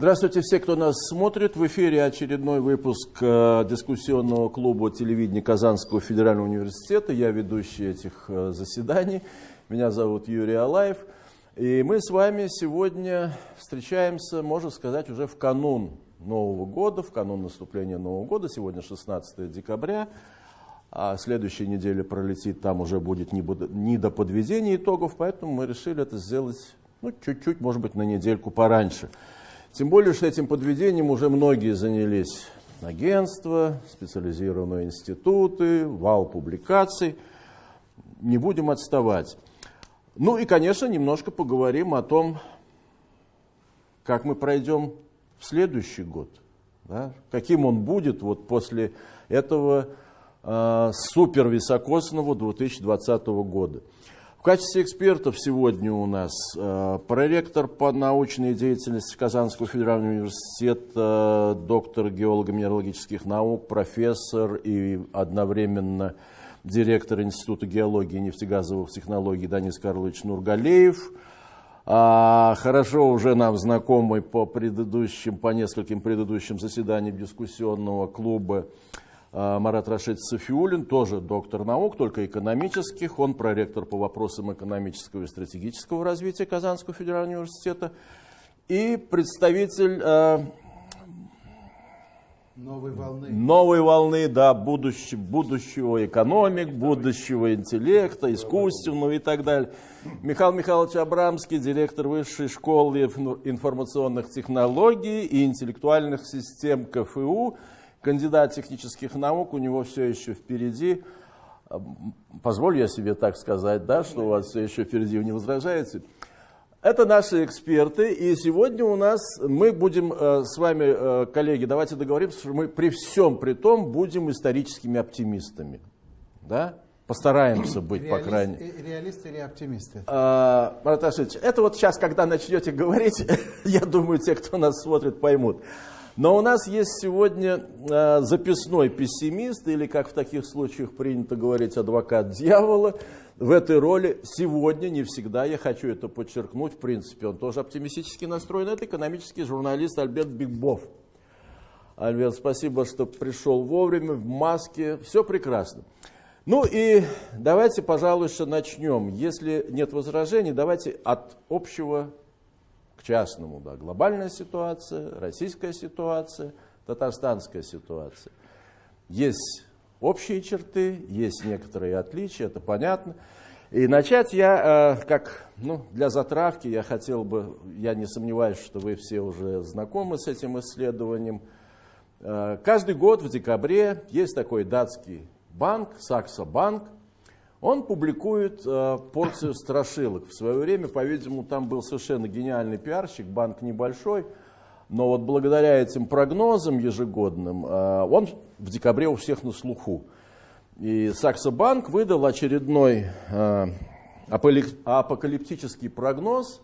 Здравствуйте все, кто нас смотрит. В эфире очередной выпуск дискуссионного клуба телевидения Казанского федерального университета. Я ведущий этих заседаний. Меня зовут Юрий Алаев. И мы с вами сегодня встречаемся, можно сказать, уже в канун Нового года, в канун наступления Нового года. Сегодня 16 декабря. А следующая неделя пролетит, там уже будет не до подведения итогов, поэтому мы решили это сделать чуть-чуть, может быть, на недельку пораньше. Тем более, что этим подведением уже многие занялись: агентства, специализированные институты, вал публикаций. Не будем отставать. Ну и, конечно, немножко поговорим о том, как мы пройдем в следующий год. Да? Каким он будет вот после этого супервисокосного 2020 года. В качестве экспертов сегодня у нас проректор по научной деятельности Казанского федерального университета, доктор геолого-минералогических наук, профессор и одновременно директор Института геологии и нефтегазовых технологий Данис Карлович Нургалеев. Хорошо уже нам знакомый по нескольким предыдущим заседаниям дискуссионного клуба Марат Рашидович Сафиуллин, тоже доктор наук, только экономических. Он проректор по вопросам экономического и стратегического развития Казанского федерального университета. И представитель новой волны, да, будущего экономик, будущего интеллекта, искусственного и так далее. Михаил Михайлович Абрамский, директор Высшей школы информационных технологий и интеллектуальных систем КФУ, кандидат технических наук, у него все еще впереди. Позволю я себе так сказать, да, что у вас все еще впереди, вы не возражаете? Это наши эксперты, и сегодня у нас мы будем с вами, коллеги, давайте договоримся, что мы при всем при том будем историческими оптимистами. Да? Постараемся быть, по крайней мере. Реалисты или оптимисты? Марат Рашидович, это вот сейчас, когда начнете говорить, я думаю, те, кто нас смотрит, поймут. Но у нас есть сегодня записной пессимист, или, как в таких случаях принято говорить, адвокат дьявола. В этой роли сегодня, не всегда, я хочу это подчеркнуть, в принципе, он тоже оптимистически настроен, это экономический журналист Альберт Бигбов. Альберт, спасибо, что пришел вовремя, в маске, все прекрасно. Ну и давайте, пожалуй, что начнем. Если нет возражений, давайте от общего к частному. Да. Глобальная ситуация, российская ситуация, татарстанская ситуация. Есть общие черты, есть некоторые отличия, это понятно. И начать я, для затравки, я хотел бы, я не сомневаюсь, что вы все уже знакомы с этим исследованием. Каждый год в декабре есть такой датский банк, Saxo Bank. Он публикует порцию страшилок. В свое время, по-видимому, там был совершенно гениальный пиарщик, банк небольшой, но вот благодаря этим прогнозам ежегодным он в декабре у всех на слуху. И Saxo Bank выдал очередной апокалиптический прогноз.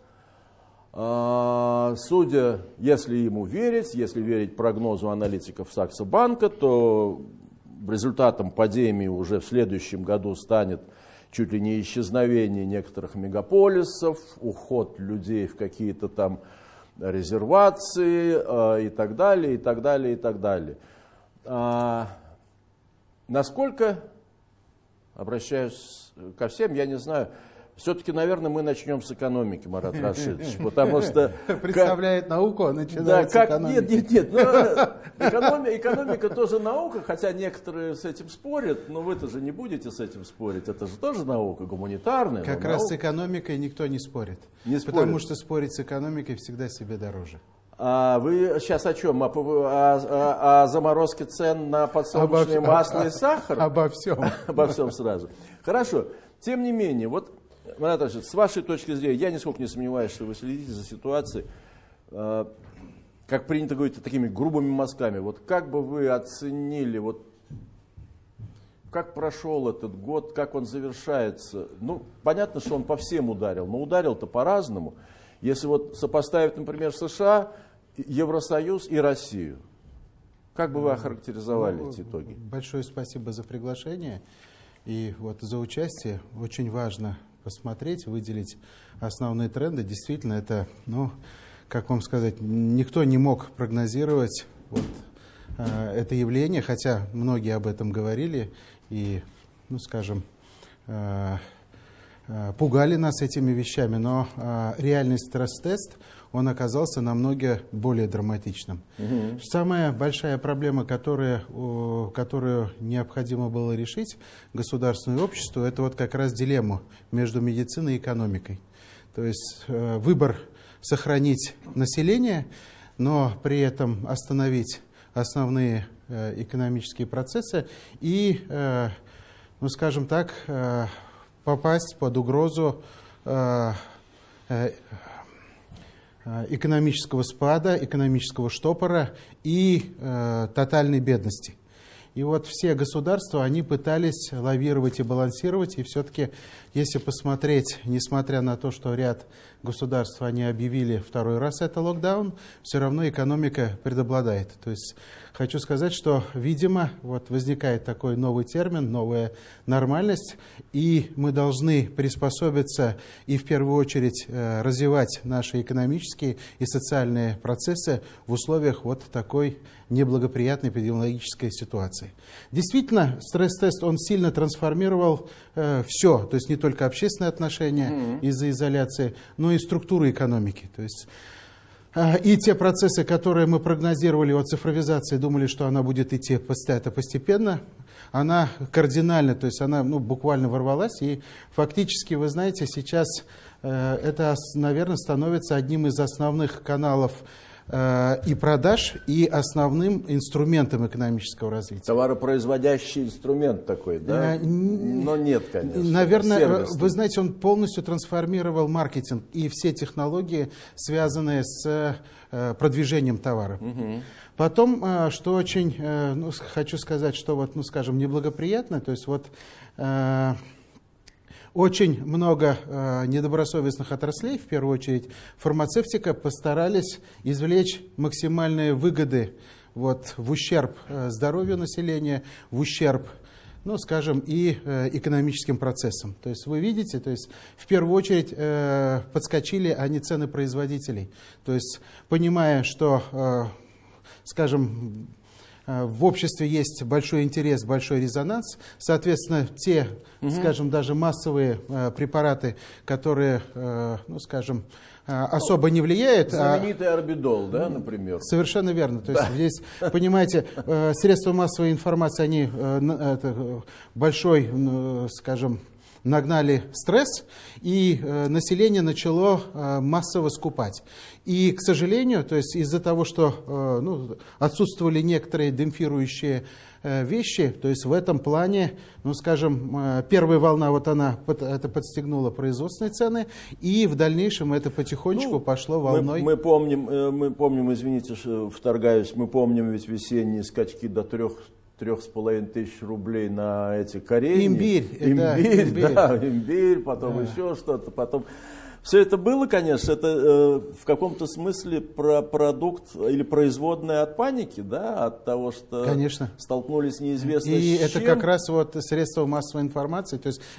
Судя, если ему верить, если верить прогнозу аналитиков Saxo Bank, то результатом пандемии уже в следующем году станет чуть ли не исчезновение некоторых мегаполисов, уход людей в какие-то там резервации и так далее, и так далее, и так далее. Насколько, обращаюсь ко всем, я не знаю, все-таки, наверное, мы начнем с экономики, Марат Рашидович, потому что... Представляет науку, а начинает с экономики. Нет, экономика тоже наука, хотя некоторые с этим спорят, но вы-то же не будете с этим спорить, это же тоже наука, гуманитарная. Как раз с экономикой никто не спорит, потому что спорить с экономикой всегда себе дороже. Вы сейчас о чем? О заморозке цен на подсолнечное масло и сахар? Обо всем. Обо всем сразу. Хорошо. Тем не менее, вот, Марат Рашидович, с вашей точки зрения, я нисколько не сомневаюсь, что вы следите за ситуацией, как принято говорить, такими грубыми мазками. Вот как бы вы оценили, вот, как прошел этот год, как он завершается? Ну, понятно, что он по всем ударил, но ударил-то по-разному. Если вот сопоставить, например, США, Евросоюз и Россию, как бы вы охарактеризовали эти итоги? Большое спасибо за приглашение и вот за участие. Очень важно посмотреть, выделить основные тренды. Действительно, это, как вам сказать, никто не мог прогнозировать вот, это явление, хотя многие об этом говорили и, ну, скажем, пугали нас этими вещами, но реальный стресс-тест, он оказался намного более драматичным. Самая большая проблема, которую необходимо было решить государственному обществу, это вот как раз дилемма между медициной и экономикой. То есть выбор сохранить население, но при этом остановить основные экономические процессы и, ну, скажем так, попасть под угрозу экономического спада, экономического штопора и тотальной бедности. И вот все государства, они пытались лавировать и балансировать, и все-таки, если посмотреть, несмотря на то, что ряд государств, они объявили второй раз это локдаун, все равно экономика преобладает. То есть хочу сказать, что, видимо, вот возникает такой новый термин, новая нормальность, и мы должны приспособиться и в первую очередь развивать наши экономические и социальные процессы в условиях вот такой неблагоприятной эпидемиологической ситуации. Действительно, стресс-тест, он сильно трансформировал все, то есть не только общественные отношения из-за изоляции, но и структуру экономики. То есть и те процессы, которые мы прогнозировали о цифровизации, думали, что она будет идти постепенно, она кардинально, то есть она буквально ворвалась, и фактически, вы знаете, сейчас это, наверное, становится одним из основных каналов и продаж, и основным инструментом экономического развития. Товаропроизводящий инструмент такой, да? Но нет, конечно. Наверное, сервисный. Вы знаете, он полностью трансформировал маркетинг и все технологии, связанные с продвижением товара. Потом, что очень, хочу сказать, что вот, скажем, неблагоприятно, то есть вот очень много недобросовестных отраслей, в первую очередь фармацевтика, постарались извлечь максимальные выгоды вот, в ущерб здоровью населения, в ущерб, скажем, и экономическим процессам. То есть вы видите, то есть в первую очередь подскочили они цены производителей. То есть понимая, что, скажем, в обществе есть большой интерес, большой резонанс. Соответственно, те, скажем, даже массовые препараты, которые, скажем, особо не влияют. Знаменитый орбидол, да, например? Совершенно верно. То есть здесь, понимаете, средства массовой информации, они большой, скажем, нагнали стресс, и население начало массово скупать. И, к сожалению, то есть из-за того, что отсутствовали некоторые демпфирующие вещи, то есть в этом плане, скажем, первая волна, вот она это подстегнула производственные цены, и в дальнейшем это потихонечку пошло волной. Мы помним, извините, что вторгаюсь, мы помним ведь весенние скачки до 3,5 рублей на эти коренья. Имбирь, потом еще что-то, потом... Все это было, конечно, это в каком-то смысле продукт или производная от паники, да, от того, что столкнулись с неизвестно и с чем. Это как раз вот средства массовой информации. То есть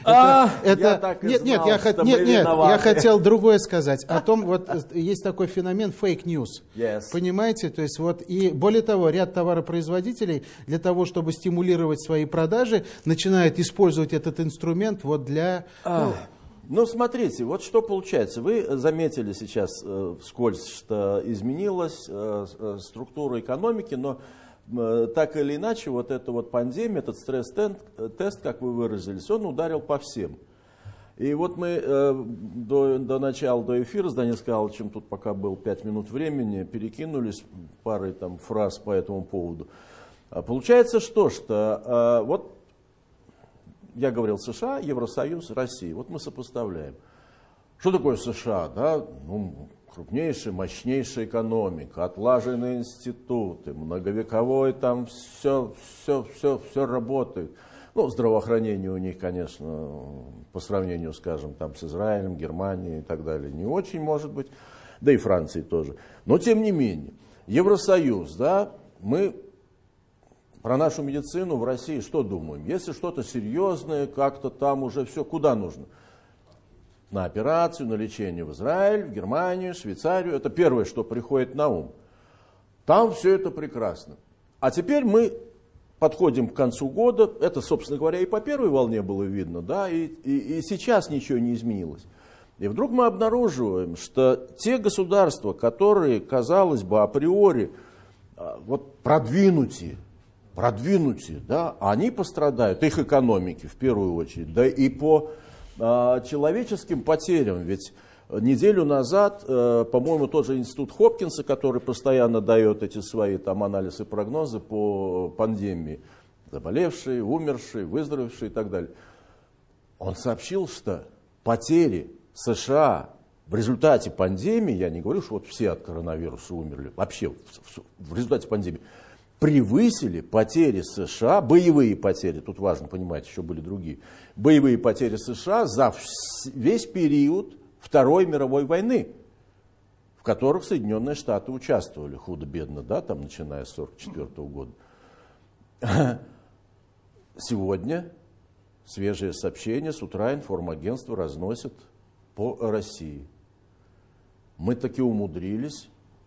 я хотел другое сказать. О том, вот есть такой феномен fake news. Понимаете? То есть вот, и более того, ряд товаропроизводителей для того, чтобы стимулировать свои продажи, начинают использовать этот инструмент вот для... смотрите, вот что получается. Вы заметили сейчас вскользь, что изменилась структура экономики, но так или иначе вот эта вот пандемия, этот стресс-тест, как вы выразились, он ударил по всем. И вот мы до начала, до эфира с Даниилом Михайловичем, тут пока был 5 минут времени, перекинулись парой там фраз по этому поводу. Получается что вот я говорил США, Евросоюз, Россия. Вот мы сопоставляем. Что такое США? Да? Крупнейшая, мощнейшая экономика, отлаженные институты, многовековой, там все работает. Здравоохранение у них, конечно, по сравнению, скажем, там, с Израилем, Германией и так далее, не очень, может быть, да и Францией тоже. Но, тем не менее, Евросоюз, да, мы... Про нашу медицину в России что думаем? Если что-то серьезное, как-то там уже все, куда нужно? на операцию, на лечение в Израиль, в Германию, Швейцарию. Это первое, что приходит на ум. Там все это прекрасно. А теперь мы подходим к концу года. Это, собственно говоря, и по первой волне было видно, да, и сейчас ничего не изменилось. И вдруг мы обнаруживаем, что те государства, которые, казалось бы, априори вот продвинутые, да, они пострадают, их экономики в первую очередь, да и по человеческим потерям. Ведь неделю назад, по-моему, тот же институт Хопкинса, который постоянно дает эти свои там анализы и прогнозы по пандемии, заболевшие, умершие, выздоровевшие и так далее, он сообщил, что потери США в результате пандемии, я не говорю, что вот все от коронавируса умерли, вообще в результате пандемии, превысили потери США, боевые потери, тут важно понимать, еще были другие, боевые потери США за весь период Второй мировой войны, в которых Соединенные Штаты участвовали худо-бедно, да, там, начиная с 1944 года. Сегодня свежее сообщение с утра информагентство разносит по России. Мы таки умудрились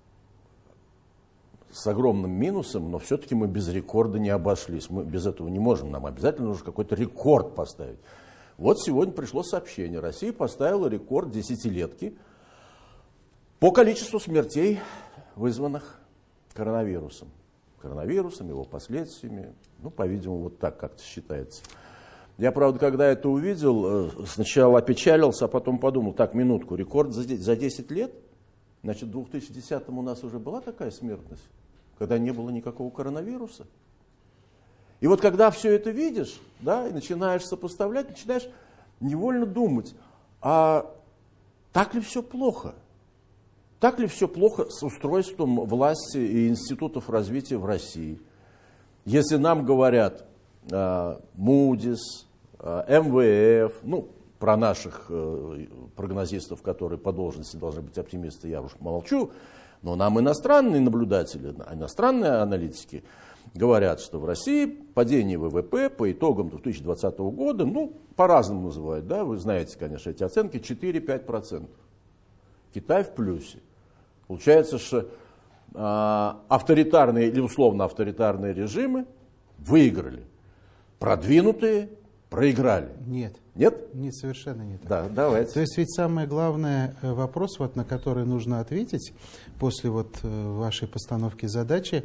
с огромным минусом, но все-таки мы без рекорда не обошлись. Мы без этого не можем, нам обязательно нужно какой-то рекорд поставить. Вот сегодня пришло сообщение. Россия поставила рекорд десятилетки по количеству смертей, вызванных коронавирусом. Коронавирусом, его последствиями, ну, по-видимому, вот так как-то считается. Я, правда, когда это увидел, сначала опечалился, а потом подумал, так, минутку, рекорд за 10 лет? Значит, в 2010-м у нас уже была такая смертность, когда не было никакого коронавируса. И вот когда все это видишь, да, и начинаешь сопоставлять, начинаешь невольно думать, а так ли все плохо? Так ли все плохо с устройством власти и институтов развития в России? Если нам говорят Moody's, МВФ, ну, про наших прогнозистов, которые по должности должны быть оптимисты, я уж молчу, но нам иностранные наблюдатели, иностранные аналитики говорят, что в России падение ВВП по итогам 2020 года, ну, по-разному называют, да, вы знаете, конечно, эти оценки, 4-5%. Китай в плюсе. Получается, что авторитарные или условно авторитарные режимы выиграли, продвинутые проиграли. Нет. Нет? Нет, совершенно нет. Да, давайте. То есть ведь самый главный вопрос, вот, на который нужно ответить после вот вашей постановки задачи,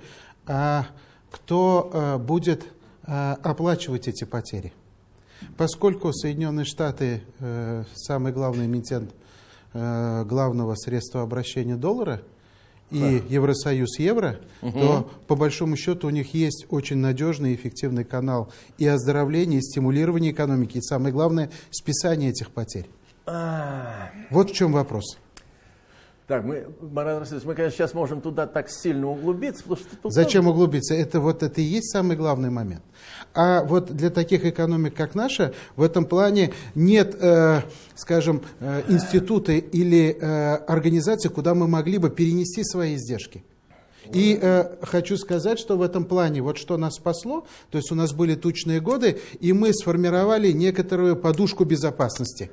кто будет оплачивать эти потери? Поскольку Соединенные Штаты самый главный эмитент главного средства обращения доллара и Евросоюз евро, то по большому счету у них есть очень надежный и эффективный канал и оздоровления, и стимулирования экономики, и самое главное, списание этих потерь. Вот в чем вопрос. Так, Марат Расулович, мы, конечно, сейчас можем туда так сильно углубиться. Потому что тут Зачем углубиться? Это и есть самый главный момент. А вот для таких экономик, как наша, в этом плане нет, скажем, института или организации, куда мы могли бы перенести свои издержки. И хочу сказать, что в этом плане, вот что нас спасло, то есть у нас были тучные годы, и мы сформировали некоторую подушку безопасности.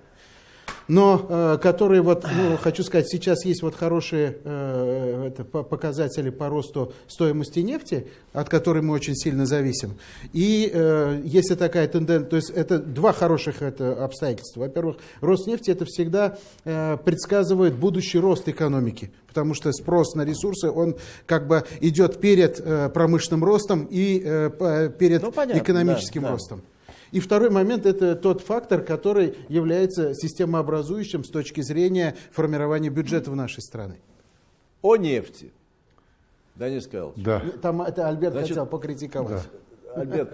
Но которые, вот, ну, хочу сказать, сейчас есть вот хорошие показатели по росту стоимости нефти, от которой мы очень сильно зависим. И если такая тенденция, то есть это два хороших обстоятельства. Во-первых, рост нефти это всегда предсказывает будущий рост экономики, потому что спрос на ресурсы, он как бы идет перед промышленным ростом и перед экономическим ростом. И второй момент – это тот фактор, который является системообразующим с точки зрения формирования бюджета в нашей стране. О нефти. Денис Карлович. Да. Там это Альберт хотел покритиковать. Да. Альберт,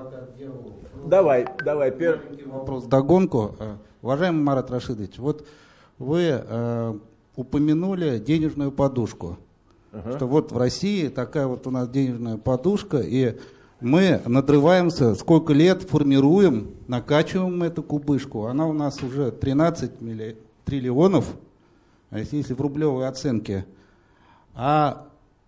давай. Первый вопрос вдогонку. Уважаемый Марат Рашидович, вот вы упомянули денежную подушку. Что вот в России такая вот у нас денежная подушка, и мы надрываемся, сколько лет формируем, накачиваем эту кубышку. Она у нас уже 13 триллионов, если в рублевой оценке. А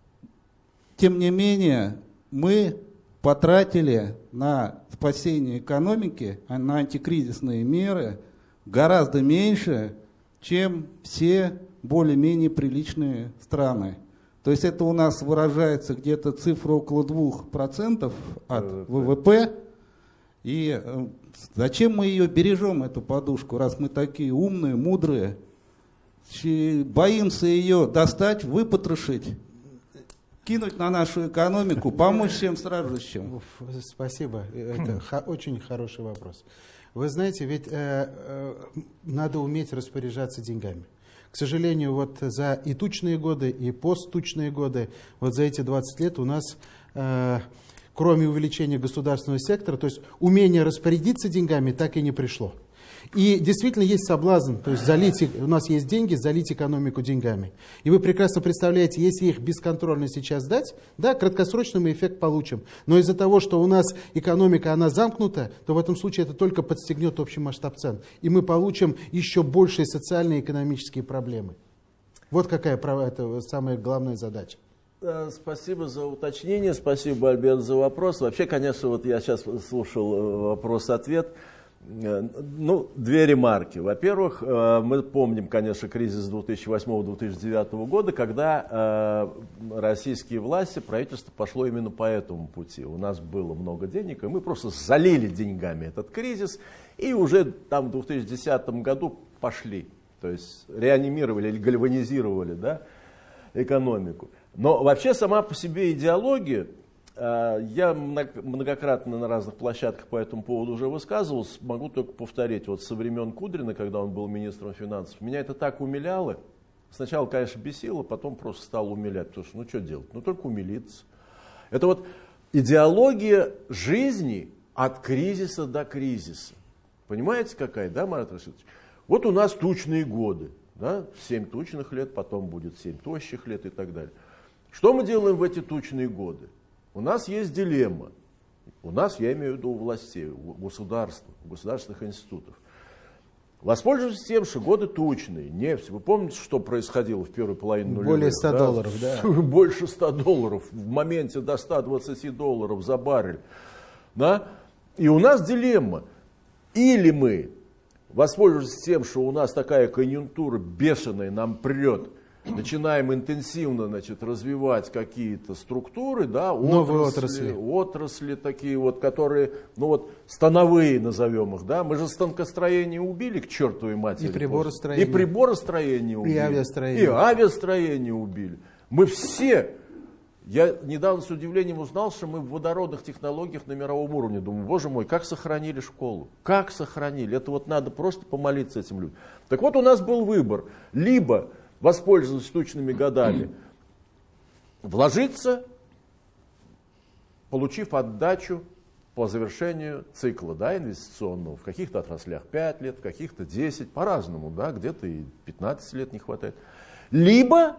тем не менее мы потратили на спасение экономики, на антикризисные меры гораздо меньше, чем все более-менее приличные страны. То есть это у нас выражается где-то цифра около 2% от ВВП. И зачем мы ее бережем, эту подушку, раз мы такие умные, мудрые, боимся ее достать, выпотрошить, кинуть на нашу экономику, помочь всем страждущим? Спасибо, это очень хороший вопрос. Вы знаете, ведь надо уметь распоряжаться деньгами. К сожалению, вот за и тучные годы, и посттучные годы, вот за эти 20 лет у нас, кроме увеличения государственного сектора, то есть умение распорядиться деньгами так и не пришло. И действительно есть соблазн, то есть у нас есть деньги, залить экономику деньгами. И вы прекрасно представляете, если их бесконтрольно сейчас дать, да, краткосрочный мы эффект получим. Но из-за того, что у нас экономика, она замкнута, то в этом случае это только подстегнет общий масштаб цен. И мы получим еще большие социальные и экономические проблемы. Вот какая это самая главная задача. Спасибо за уточнение, спасибо, Альберт, за вопрос. Вообще, конечно, вот я сейчас слушал вопрос-ответ. Ну, две ремарки. Во-первых, мы помним, конечно, кризис 2008-2009 года, когда российские власти, правительство пошло именно по этому пути. У нас было много денег, и мы просто залили деньгами этот кризис, и уже там в 2010 году пошли. То есть реанимировали или гальванизировали, да, экономику. Но вообще сама по себе идеология, я многократно на разных площадках по этому поводу уже высказывался, могу только повторить. Вот со времен Кудрина, когда он был министром финансов, меня это так умиляло. Сначала, конечно, бесило, потом просто стало умилять. Потому что, ну что делать? Ну только умилиться. Это вот идеология жизни от кризиса до кризиса. Понимаете, какая, да, Марат Рашидович? Вот у нас тучные годы. Да? 7 тучных лет, потом будет 7 тощих лет и так далее. Что мы делаем в эти тучные годы? У нас есть дилемма. У нас, я имею в виду у властей, у государства, у государственных институтов. Воспользуйтесь тем, что годы тучные, нефть. Вы помните, что происходило в первой половине нулевых? Более 100 долларов, да. Больше 100 долларов, в моменте до 120 долларов за баррель. Да? И у нас дилемма. Или мы, воспользуясь тем, что у нас такая конъюнктура бешеная нам прет, начинаем интенсивно, значит, развивать какие-то структуры, да, отрасли такие вот, которые, ну вот, становые назовем их, да, мы же станкостроение убили к чертовой матери. И приборостроение. И приборостроение убили. И авиастроение. И авиастроение убили. Мы все, я недавно с удивлением узнал, что мы в водородных технологиях на мировом уровне. Думаю, боже мой, как сохранили школу? Как сохранили? Это вот надо просто помолиться этим людям. Так вот у нас был выбор. Либо воспользоваться тучными годами, вложиться, получив отдачу по завершению цикла, да, инвестиционного. В каких-то отраслях 5 лет, в каких-то 10, по-разному, да, где-то и 15 лет не хватает. Либо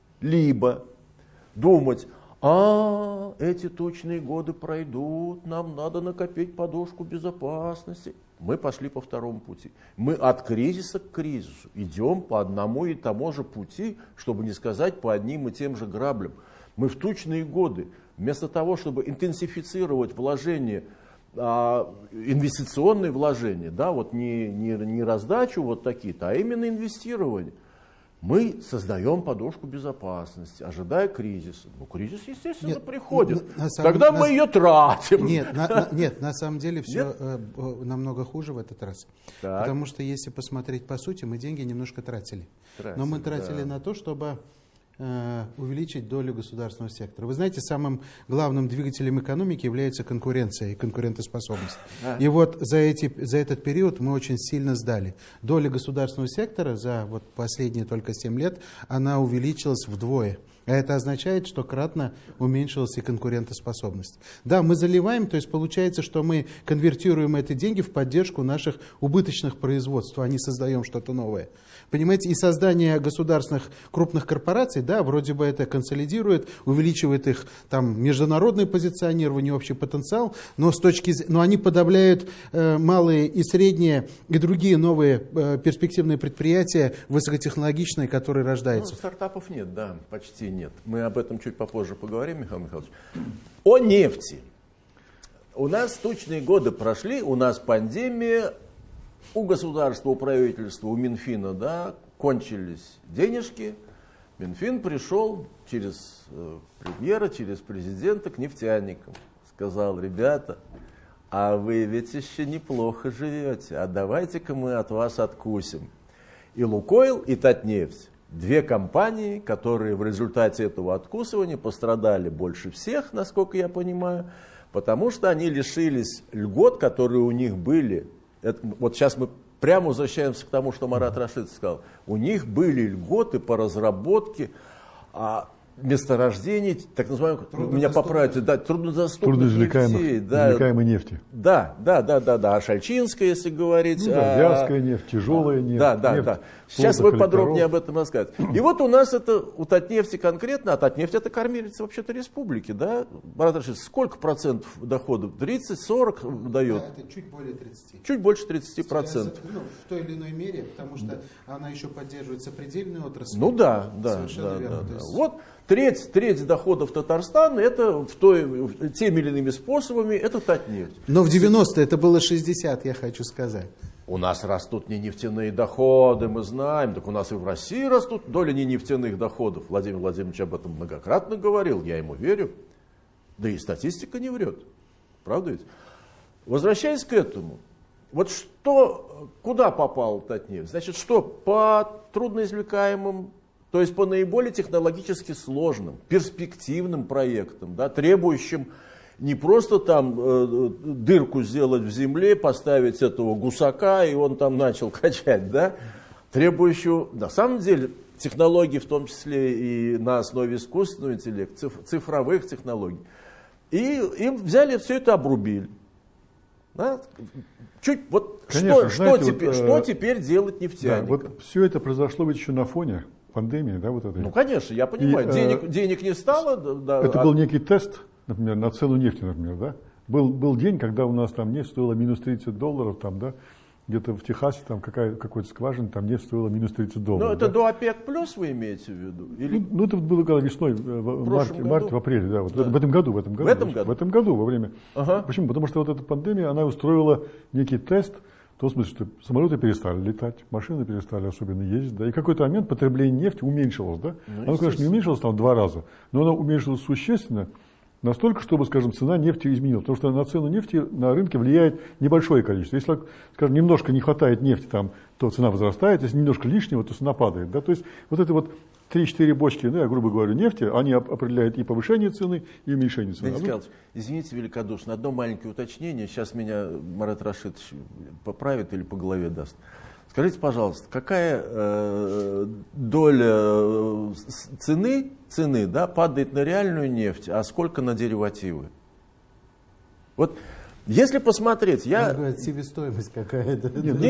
думать, эти тучные годы пройдут, нам надо накопить подушку безопасности. Мы пошли по второму пути. Мы от кризиса к кризису идем по одному и тому же пути, чтобы не сказать по одним и тем же граблям. Мы в тучные годы, вместо того, чтобы интенсифицировать вложения, инвестиционные вложения, да, вот не раздачу вот такие-то, а именно инвестирование, мы создаем подушку безопасности, ожидая кризиса. Ну, кризис, естественно, приходит. Тогда мы ее тратим. Нет, на самом деле все намного хуже в этот раз. Так. Потому что, если посмотреть по сути, мы деньги немножко тратили. Но мы тратили на то, чтобы увеличить долю государственного сектора. Вы знаете, самым главным двигателем экономики является конкуренция и конкурентоспособность. И вот за этот период мы очень сильно сдали. Доля государственного сектора за вот последние только 7 лет, она увеличилась вдвое. А это означает, что кратно уменьшилась и конкурентоспособность. Да, мы заливаем, то есть получается, что мы конвертируем эти деньги в поддержку наших убыточных производств, а не создаем что-то новое. Понимаете, и создание государственных крупных корпораций, да, вроде бы это консолидирует, увеличивает их там международное позиционирование, общий потенциал, но они подавляют малые и средние и другие новые перспективные предприятия, высокотехнологичные, которые рождаются. Ну, стартапов нет, да, почти нет. Мы об этом чуть попозже поговорим, Михаил Михайлович. О нефти. У нас тучные годы прошли, у нас пандемия, у государства, у правительства, у Минфина, да, кончились денежки. Минфин пришел через премьера, через президента к нефтяникам. Сказал: ребята, а вы ведь еще неплохо живете, а давайте-ка мы от вас откусим. И Лукойл, и Татнефть. Две компании, которые в результате этого откусывания пострадали больше всех, насколько я понимаю, потому что они лишились льгот, которые у них были. Вот сейчас мы прямо возвращаемся к тому, что Марат Рашидович сказал. У них были льготы по разработке месторождений, так называемых, меня поправите, да, труднодоступных нефтей. Извлекаемой нефти. Да. Шальчинская, если говорить. Вязкая нефть, тяжелая нефть. Да. Сейчас мы подробнее об этом расскажем. И вот у нас это, у Татнефти конкретно, а Татнефть это кормилица вообще-то республики, да? Марат Рашидович, сколько процентов доходов? 30-40 дает? Да, это чуть более 30. Чуть больше 30%. В той или иной мере, потому что она еще поддерживает сопредельную отрасль. Ну да. Вот треть доходов Татарстана это теми или иными способами это Татнефть. Но в 90-е это было 60, я хочу сказать. У нас растут не нефтяные доходы, мы знаем. Так у нас и в России растут доля не нефтяных доходов. Владимир Владимирович об этом многократно говорил, я ему верю. Да и статистика не врет. Правда ведь? Возвращаясь к этому. Вот куда попал Татнефть? Значит, что по трудноизвлекаемым, то есть по наиболее технологически сложным, перспективным проектам, да, требующим не просто там дырку сделать в земле, поставить этого гусака, и он там начал качать, да, требующую, на самом деле, технологий, в том числе и на основе искусственного интеллекта, цифровых технологий. И им взяли все это обрубили. Да? Конечно, что теперь делать нефтяникам? Да, вот все это произошло ведь еще на фоне пандемии, да, вот этой. Ну, конечно, я понимаю, денег не стало. Да, это был некий тест, например, на цену нефти, например, да. Был день, когда у нас там нефть стоила минус $30, там, да, где-то в Техасе там какой-то скважина, там нефть стоила минус $30. Ну, это до ОПЕК плюс вы имеете в виду? Или... Ну, это было когда весной, в марте, в апреле, да, вот да. В этом году. В этом году, во время. Ага. Почему? Потому что вот эта пандемия, она устроила некий тест, в том смысле, что самолеты перестали летать, машины перестали особенно ездить, да, и в какой-то момент потребление нефти уменьшилось, да. Оно, конечно, не уменьшилось там в 2 раза, но оно уменьшилось существенно, настолько, чтобы, скажем, цена нефти изменилась. Потому что на цену нефти на рынке влияет небольшое количество. Если, скажем, немножко не хватает нефти, там, то цена возрастает, если немножко лишнего, то цена падает. Да? То есть вот это вот 3-4 бочки, ну, я грубо говоря, нефти, они определяют и повышение цены, и уменьшение цены. Денис Михайлович, извините великодушно, одно маленькое уточнение, сейчас меня Марат Рашидович поправит или по голове даст. Скажите, пожалуйста, какая доля цены, да, падает на реальную нефть, а сколько на деривативы? Вот если посмотреть, себестоимость какая-то.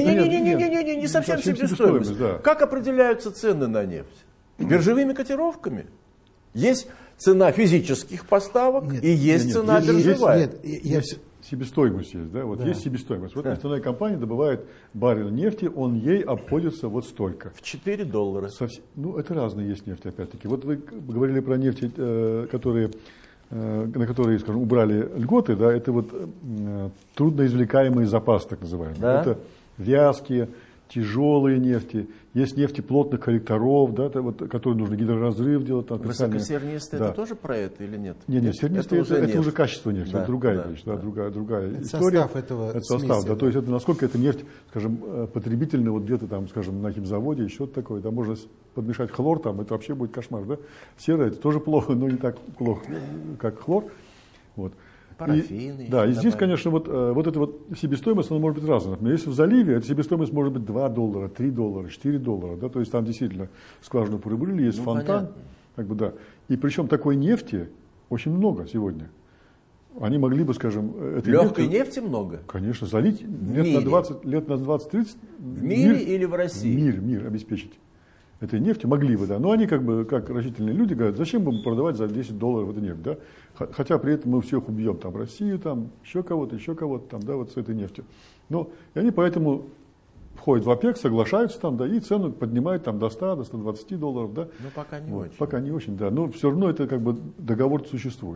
Не совсем себестоимость. Да. Как определяются цены на нефть? Биржевыми котировками. Есть цена физических поставок и есть цена биржевая. Себестоимость есть, да? Вот да. Есть себестоимость. Вот нефтяная компания добывает баррель нефти, он ей обходится вот столько. В $4. Ну, это разные есть нефть, опять-таки. Вот вы говорили про нефть, на которые, скажем, убрали льготы, да, это вот трудноизвлекаемый запас, так называемый. Да? Это вязкие, тяжелые нефти, есть нефти плотных коллекторов, да, которые нужно гидроразрыв делать. Высокосернистые, да. Это тоже про это или нет? Нет, сернистые это уже качество нефти, да, это другая вещь, да, другая это история. Состав этого это состав, да, то есть это насколько эта нефть, скажем, потребительная, вот где-то там, скажем, на химзаводе, еще такое, да, можно подмешать хлор, там, это вообще будет кошмар, да. Серое, это тоже плохо, но не так плохо, как хлор, вот. Парафины. Да, и здесь, конечно, вот эта вот себестоимость, она может быть разная. Например, если в заливе, эта себестоимость может быть $2, $3, $4, да, то есть там действительно скважину порыбрили, есть фонтан, как бы, да. И причем такой нефти очень много сегодня. Они могли бы, скажем, легкой нефти много? Конечно, залить лет на 20-30. В мире или в России? Мир обеспечить. Этой нефти могли бы, да. Но они, как бы, как рачительные люди, говорят, зачем будем продавать за $10 эту нефть, да? Хотя при этом мы всех убьем, там, Россию, там, еще кого-то, там, да, вот с этой нефтью. Но и они поэтому входят в ОПЕК, соглашаются там, да, и цену поднимают там до $100, до $120, да. Ну, пока не очень. Пока не очень, да. Но все равно это, как бы, договор существует.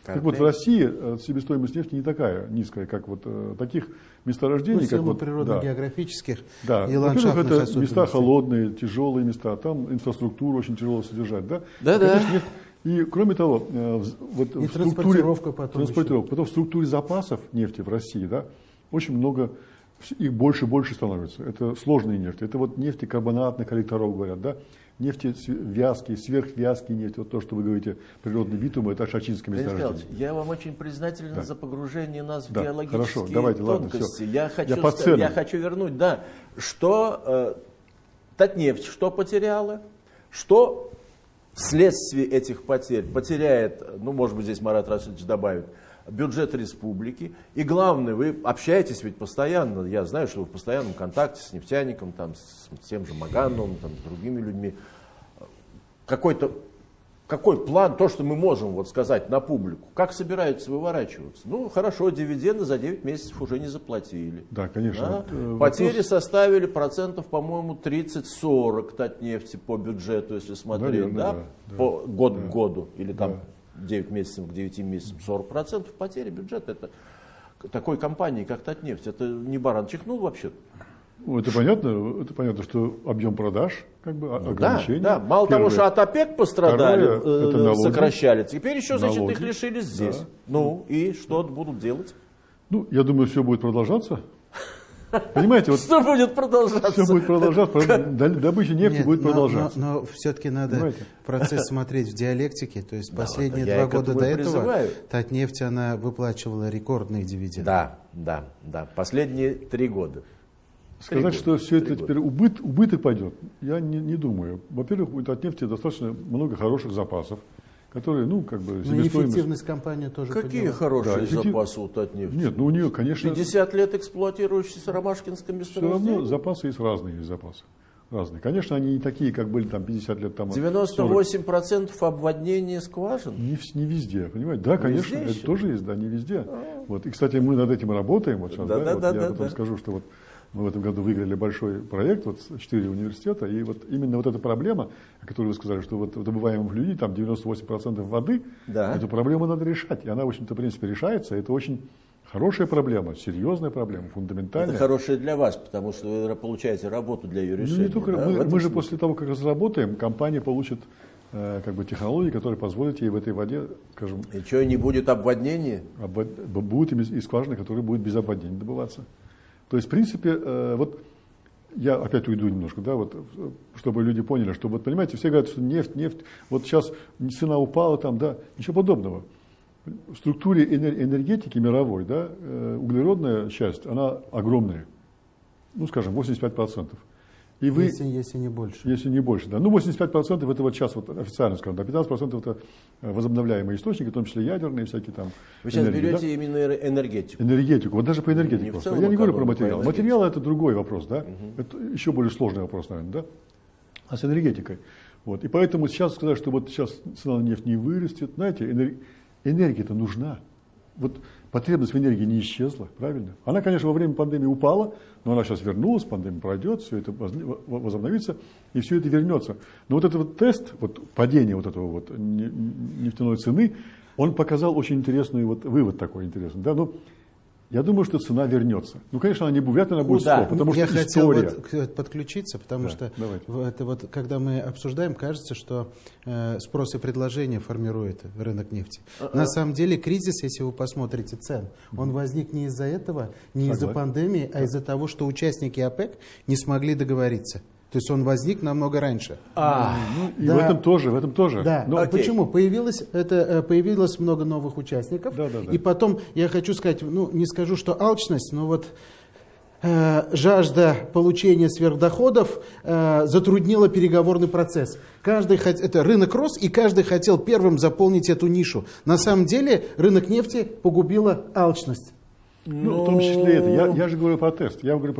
Так вот, в России себестоимость нефти не такая низкая, как вот таких месторождений. Как вот природно-географических и ландшафтных особенностей. Это места холодные, тяжелые места, там инфраструктуру очень тяжело содержать. Да? И кроме того, вот и в транспортировка потом в структуре запасов нефти в России, да, очень много, их больше и больше становится. Это сложные нефти, это вот нефтекарбонатных коллекторов говорят, да, нефти вязкие, сверхвязкие нефти, вот то, что вы говорите, природный битум, это шачинское месторождение. Я вам очень признателен за погружение нас в геологические тонкости. Я хочу вернуть, что Татнефть что потеряла, что вследствие этих потерь потеряет, может быть, здесь Марат Рашидович добавит, бюджет республики. И главное, вы общаетесь ведь постоянно, я знаю, что вы в постоянном контакте с нефтяником, с тем же Магановым, с другими людьми. Какой план, то, что мы можем сказать на публику, как собираются выворачиваться? Хорошо, дивиденды за 9 месяцев уже не заплатили. Да, конечно. Да? Потери составили процентов, по-моему, 30-40 Татнефти по бюджету, если смотреть, по год к году, или там 9 месяцев к 9 месяцам, 40% потери бюджета. Это такой компании, как Татнефть, это не баран чихнул вообще-то. Это понятно, что объем продаж, ограничения. Да. Мало того, что от ОПЕК пострадали, сокращали, теперь еще, значит, их лишились здесь. И что будут делать? Я думаю, все будет продолжаться. Понимаете, что будет продолжаться? Все будет продолжаться, добыча нефти будет продолжаться. Но все-таки надо процесс смотреть в диалектике. То есть последние 2 года до этого Татнефть, она выплачивала рекордные дивиденды. Да. Последние 3 года. Сказать, что все это теперь убыток пойдет, я не думаю. Во-первых, у Татнефти достаточно много хороших запасов, которые, эффективность компании тоже. Какие хорошие запасы у Татнефти? Нет, у нее, конечно... 50 лет эксплуатирующийся ромашкинском месторождении? Все равно запасы есть разные запасы. Разные. Конечно, они не такие, как были 50 лет тому. 98% обводнения скважин? Не везде, понимаете? Да, конечно, это тоже есть, не везде. И, кстати, мы над этим работаем. Я потом скажу, что мы в этом году выиграли большой проект, 4 университета, и именно эта проблема, о которой вы сказали, что добываемых людей, 98% воды, эту проблему надо решать. И она, в общем-то, в принципе, решается. Это очень хорошая проблема, серьезная проблема, фундаментальная. Это хорошая для вас, потому что вы получаете работу для ее решения. Не только, мы же после того, как разработаем, компания получит технологии, которые позволят ей в этой воде, скажем... И что, не будет обводнения? Будут и скважины, которые будут без обводнения добываться. То есть, в принципе, я опять уйду немножко, чтобы люди поняли, что, понимаете, все говорят, что нефть, сейчас цена упала, ничего подобного. В структуре энергетики мировой, углеродная часть, она огромная, скажем, 85%. И вы, если не больше. Если не больше, 85% это сейчас официально скажем, 15% это возобновляемые источники, в том числе ядерные всякие там. Вы сейчас берете именно энергетику. Энергетику, даже по энергетике просто. Я не говорю про материал. Материал это другой вопрос, Это еще более сложный вопрос, наверное, А с энергетикой. И поэтому сейчас сказать, что сейчас цена на нефть не вырастет, знаете, энергия-то нужна. Потребность в энергии не исчезла, правильно? Она, конечно, во время пандемии упала, но она сейчас вернулась, пандемия пройдет, все это возобновится, и все это вернется. Но этот тест, падение этого нефтяной цены, он показал очень интересный вывод такой интересный. Я думаю, что цена вернется. Конечно, она не вряд ли она будет 100, потому что история. Я хотел подключиться, потому что это когда мы обсуждаем, кажется, что спрос и предложение формирует рынок нефти. На самом деле кризис, если вы посмотрите цен, он возник не из-за этого, не из-за пандемии, а из-за того, что участники ОПЕК не смогли договориться. То есть он возник намного раньше. В этом тоже. Да. Почему? Появилось много новых участников. И потом, я хочу сказать, не скажу, что алчность, но жажда получения сверхдоходов затруднила переговорный процесс. Это рынок рос, и каждый хотел первым заполнить эту нишу. На самом деле рынок нефти погубила алчность. В том числе это. Я же говорю про тест.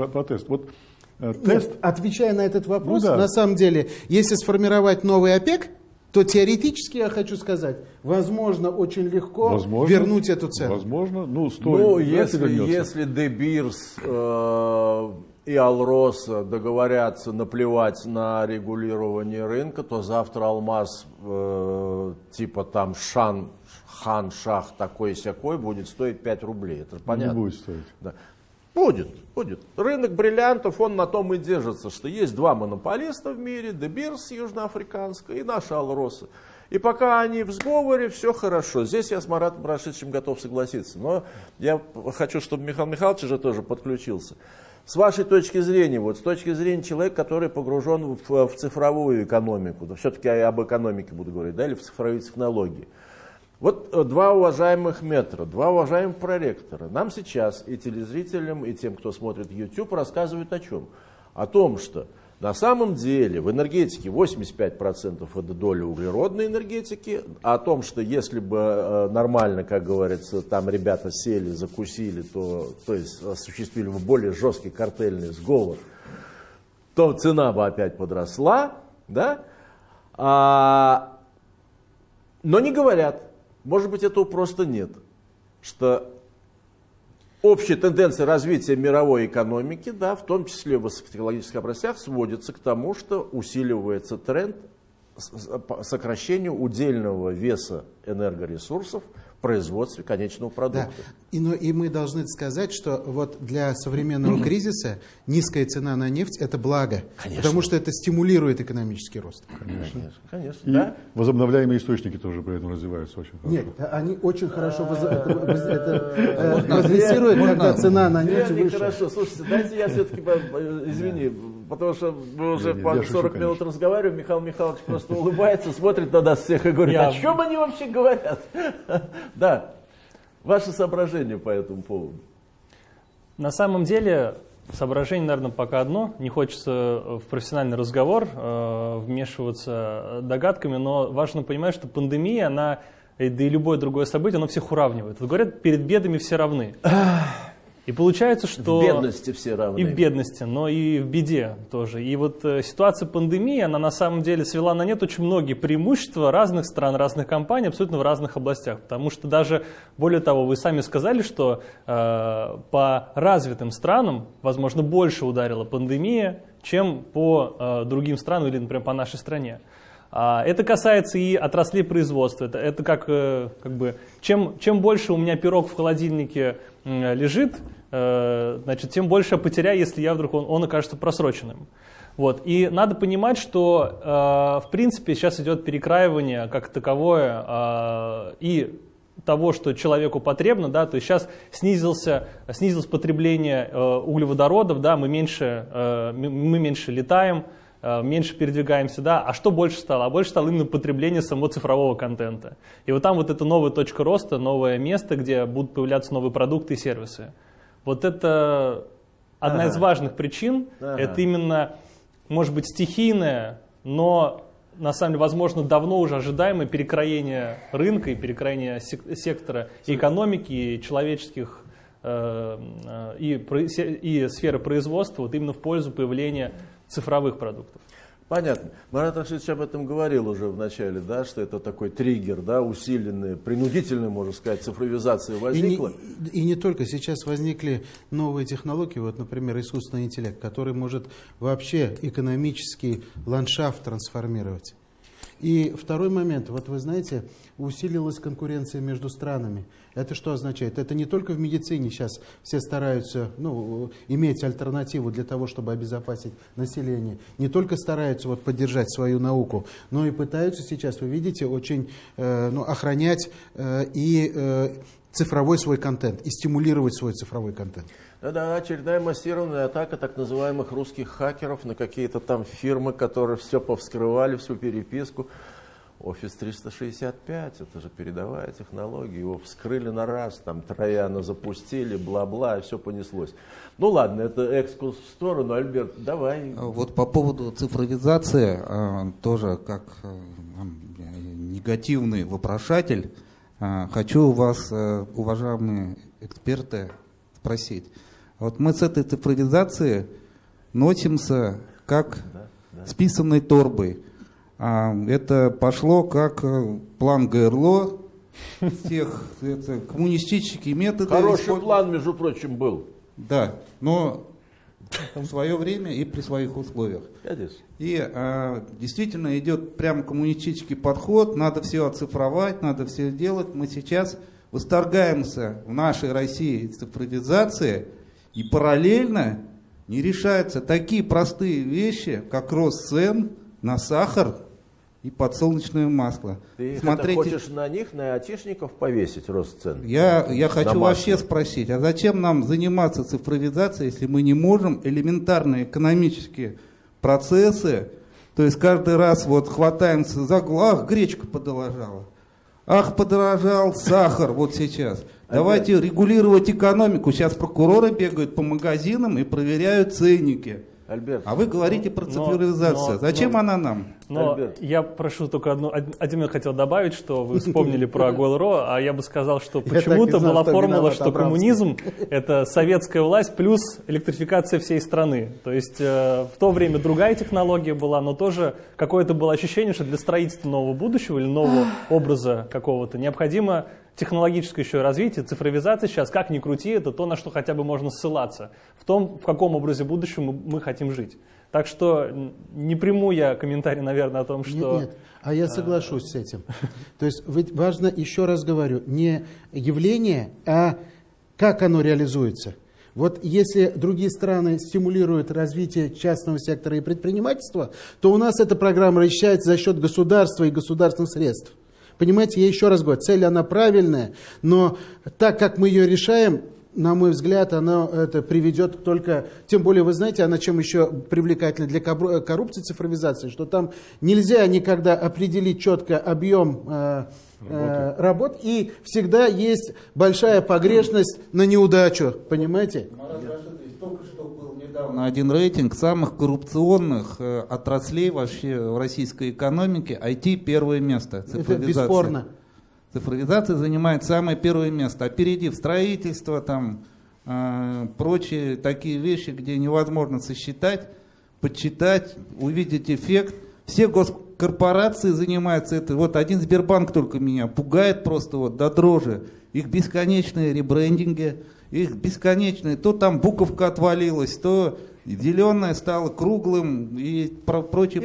Нет, отвечая на этот вопрос, на самом деле, если сформировать новый ОПЕК, то теоретически, я хочу сказать, возможно, очень легко вернуть эту цену. Возможно, если Де Бирс и Алроса договорятся наплевать на регулирование рынка, то завтра алмаз типа там хан, шах такой-сякой будет стоить 5 рублей. Это понятно. Не будет стоить. Да. Будет. Рынок бриллиантов, он на том и держится, что есть два монополиста в мире, De Beers южноафриканская и наша Алроса. И пока они в сговоре, все хорошо. Здесь я с Маратом Рашидовичем готов согласиться. Но я хочу, чтобы Михаил Михайлович уже тоже подключился. С вашей точки зрения, вот с точки зрения человека, который погружен в цифровую экономику, да, все-таки я об экономике буду говорить, да, или в цифровые технологии. Вот два уважаемых метра, два уважаемых проректора нам сейчас и телезрителям, и тем, кто смотрит YouTube, рассказывают о чем? О том, что на самом деле в энергетике 85% это доля углеродной энергетики, а о том, что если бы нормально, как говорится, там ребята сели, закусили, то есть осуществили бы более жесткий картельный сговор, то цена бы опять подросла, да? Но не говорят. Может быть, этого просто нет, что общая тенденция развития мировой экономики, да, в том числе в высокотехнологических областях, сводится к тому, что усиливается тренд сокращения удельного веса энергоресурсов в производстве конечного продукта. Да. И мы должны сказать, что вот для современного кризиса низкая цена на нефть – это благо, конечно, потому что это стимулирует экономический рост. Конечно. И да? Возобновляемые источники тоже при этом развиваются очень хорошо. Нет, они очень хорошо прогрессируют, когда цена на нефть выше. Хорошо, слушайте, дайте я все-таки, извини, потому что мы уже по 40 минут разговариваем, Михаил Михайлович просто улыбается, смотрит на нас всех и говорит, о чем они вообще говорят? Да. Ваши соображения по этому поводу? На самом деле, соображение, наверное, пока одно. Не хочется в профессиональный разговор вмешиваться догадками, но важно понимать, что пандемия, она, да и любое другое событие, оно всех уравнивает. Вот говорят, перед бедами все равны. И получается, что... В бедности все равны. И в бедности, но и в беде тоже. И вот ситуация пандемии, она на самом деле свела на нет очень многие преимущества разных стран, разных компаний, абсолютно в разных областях. Потому что даже, более того, вы сами сказали, что по развитым странам, возможно, больше ударила пандемия, чем по другим странам или, например, по нашей стране. Это касается и отраслей производства. Это как бы, чем больше у меня пирог в холодильнике лежит, значит, тем больше я потеряю, если я вдруг он окажется просроченным. Вот. И надо понимать, что в принципе сейчас идет перекраивание как таковое и того, что человеку потребно, да, то есть сейчас снизилось потребление углеводородов, да, мы меньше летаем, меньше передвигаемся, да, а что больше стало? А больше стало именно потребление самого цифрового контента. И вот там вот это новая точка роста, новое место, где будут появляться новые продукты и сервисы. Вот это одна из важных причин, это именно, может быть, стихийное, но на самом деле, возможно, давно уже ожидаемое перекроение рынка и перекроение сектора и экономики, и человеческих, и сферы производства, вот именно в пользу появления цифровых продуктов. Понятно. Марат Рашидович об этом говорил уже в начале, да, что это такой триггер, да, усиленный, принудительный, можно сказать, цифровизация возникла. И не только. Сейчас возникли новые технологии, вот, например, искусственный интеллект, который может вообще экономический ландшафт трансформировать. И второй момент, вот вы знаете, усилилась конкуренция между странами. Это что означает? Это не только в медицине сейчас все стараются иметь альтернативу для того, чтобы обезопасить население. Не только стараются поддержать свою науку, но и пытаются сейчас, вы видите, очень охранять и цифровой свой контент, и стимулировать свой цифровой контент. Да-да, очередная массированная атака так называемых русских хакеров на какие-то там фирмы, которые все повскрывали, всю переписку. Офис 365, это же передовая технология, его вскрыли на раз, там трояна запустили, бла-бла, и все понеслось. Ну ладно, это экскурс в сторону, Альберт, давай. Вот по поводу цифровизации, тоже как негативный вопрошатель, хочу вас, уважаемые эксперты, спросить. Вот мы с этой цифровизацией носимся как с писаной торбой. Это пошло как план ГРЛО, тех коммунистические методы. Хороший план, между прочим, был. Да, но в свое время и при своих условиях. И действительно идет прям коммунистический подход, надо все оцифровать, надо все делать. Мы сейчас восторгаемся в нашей России цифровизацией, и параллельно не решаются такие простые вещи, как рост цен на сахар и подсолнечное масло. Ты хочешь на них, на айтишников повесить рост цен? Я хочу вообще спросить, а зачем нам заниматься цифровизацией, если мы не можем элементарные экономические процессы, то есть каждый раз вот хватаемся за голову, ах, гречка подорожала, ах, подорожал сахар вот сейчас. Давайте регулировать экономику. Сейчас прокуроры бегают по магазинам и проверяют ценники. Альберт. А вы говорите про цифровизацию. Зачем она нам? Но я прошу только один минут хотел добавить, что вы вспомнили про Goal.ru, а я бы сказал, что почему-то была формула, что коммунизм – это советская власть плюс электрификация всей страны. То есть в то время другая технология была, но тоже какое-то было ощущение, что для строительства нового будущего или нового образа какого-то необходимо технологическое еще развитие, цифровизация сейчас, как ни крути, это то, на что хотя бы можно ссылаться, в том, в каком образе будущего мы хотим жить. Так что не приму я комментарий, наверное, о том, что... Нет, а я соглашусь с этим. То есть важно, еще раз говорю, не явление, а как оно реализуется. Вот если другие страны стимулируют развитие частного сектора и предпринимательства, то у нас эта программа расчищается за счет государства и государственных средств. Понимаете, я еще раз говорю, цель она правильная, но так как мы ее решаем, на мой взгляд, она это приведет только... Тем более, вы знаете, она чем еще привлекательна для коррупции, цифровизации, что там нельзя никогда определить четко объем работ, и всегда есть большая погрешность на неудачу, понимаете? Только что был недавно один рейтинг самых коррупционных отраслей вообще в российской экономике. IT первое место. Это бесспорно. Цифровизация занимает самое первое место, опередив строительство, там, прочие такие вещи, где невозможно сосчитать, подсчитать, увидеть эффект. Все госкорпорации занимаются этим. Вот один Сбербанк только меня пугает просто вот до дрожи. Их бесконечные ребрендинги, их бесконечные, то там буковка отвалилась, то зеленое стало круглым и прочее.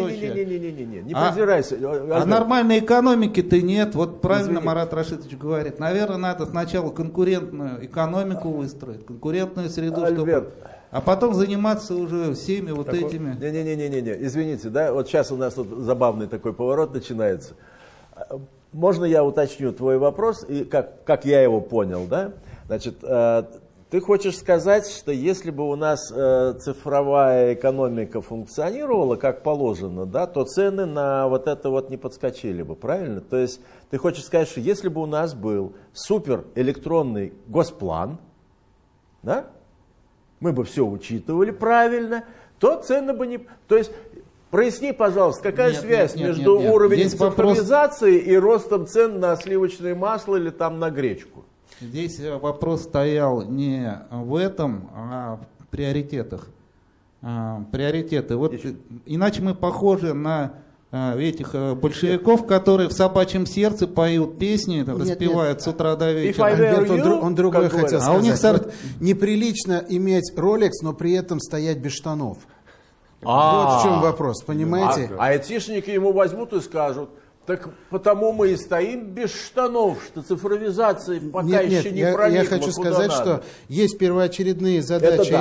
Не презирайся. А нормальной экономики-то нет. Вот правильно Марат Рашидович говорит. Наверное, надо сначала конкурентную экономику выстроить, конкурентную среду, а потом заниматься уже всеми вот этими. Не, извините, да, вот сейчас у нас тут забавный такой поворот начинается. Можно я уточню твой вопрос, и как я его понял, да? Значит, ты хочешь сказать, что если бы у нас цифровая экономика функционировала как положено, да, то цены на вот это вот не подскочили бы, правильно? То есть ты хочешь сказать, что если бы у нас был супер электронный госплан, да, мы бы все учитывали правильно, то цены бы не... То есть проясни, пожалуйста, какая связь между уровнем цифровизации и ростом цен на сливочное масло или там на гречку? Здесь вопрос стоял не в этом, а в приоритетах. Приоритеты. Вот, иначе мы похожи на этих большевиков, которые в собачьем сердце поют песни, распевают с утра до вечера. Альберт, он другое хотел сказать. У них вот неприлично иметь Rolex, но при этом стоять без штанов. Вот в чем вопрос, понимаете? А айтишники ему возьмут и скажут: так потому мы и стоим без штанов, что цифровизация пока еще не проникла. Я хочу сказать, что есть первоочередные задачи,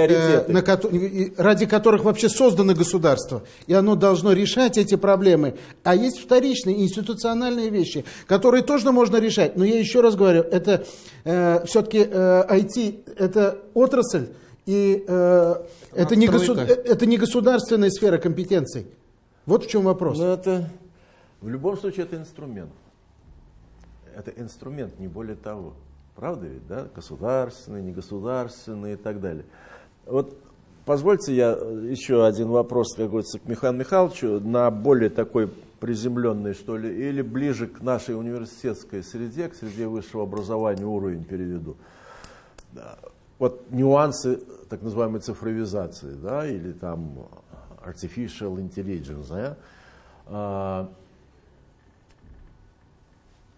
ради которых вообще создано государство, и оно должно решать эти проблемы. А есть вторичные институциональные вещи, которые тоже можно решать. Но я еще раз говорю, это все-таки IT, это отрасль, и это не государственная сфера компетенций. Вот в чем вопрос. В любом случае это инструмент. Это инструмент, не более того. Правда ведь, да? Государственный, негосударственный и так далее. Вот позвольте я еще один вопрос, как говорится, к Михаилу Михайловичу, на более такой приземленный, что ли, или ближе к нашей университетской среде, к среде высшего образования уровень переведу. Вот нюансы так называемой цифровизации, да, или там artificial intelligence, да?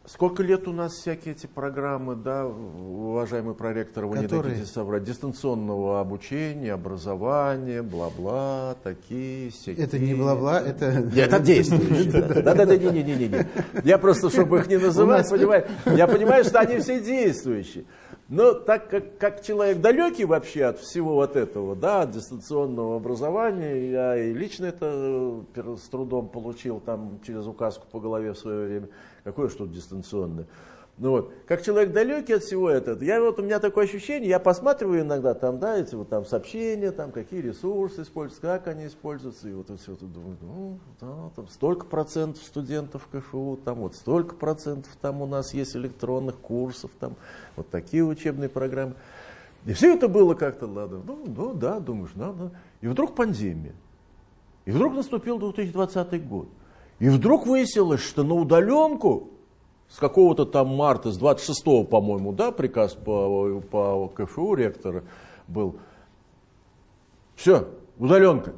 Сколько лет у нас всякие эти программы, да, уважаемый проректор, вы не дадите собрать, дистанционного обучения, образования, бла-бла, такие, всякие. Это не бла-бла, это... Это действующие. Да-да-да, не-не-не. Я просто, чтобы их не называть, понимаю, я понимаю, что они все действующие. Но так как человек далекий вообще от всего вот этого, да, от дистанционного образования, я и лично это с трудом получил там через указку по голове в свое время. Какое что дистанционное? Ну вот, как человек далекий от всего этого, у меня такое ощущение, я посматриваю иногда там, да, эти вот там сообщения, там какие ресурсы используются, как они используются, и вот все это думаю, ну, да, там столько процентов студентов КФУ, там вот столько процентов там у нас есть электронных курсов, там вот такие учебные программы. И все это было как-то, ладно, ну да, думаешь, надо. И вдруг пандемия. И вдруг наступил 2020 год. И вдруг выяснилось, что на удаленку с какого-то там марта, с 26-го, по-моему, да, приказ по КФУ ректора был. Все, удаленка.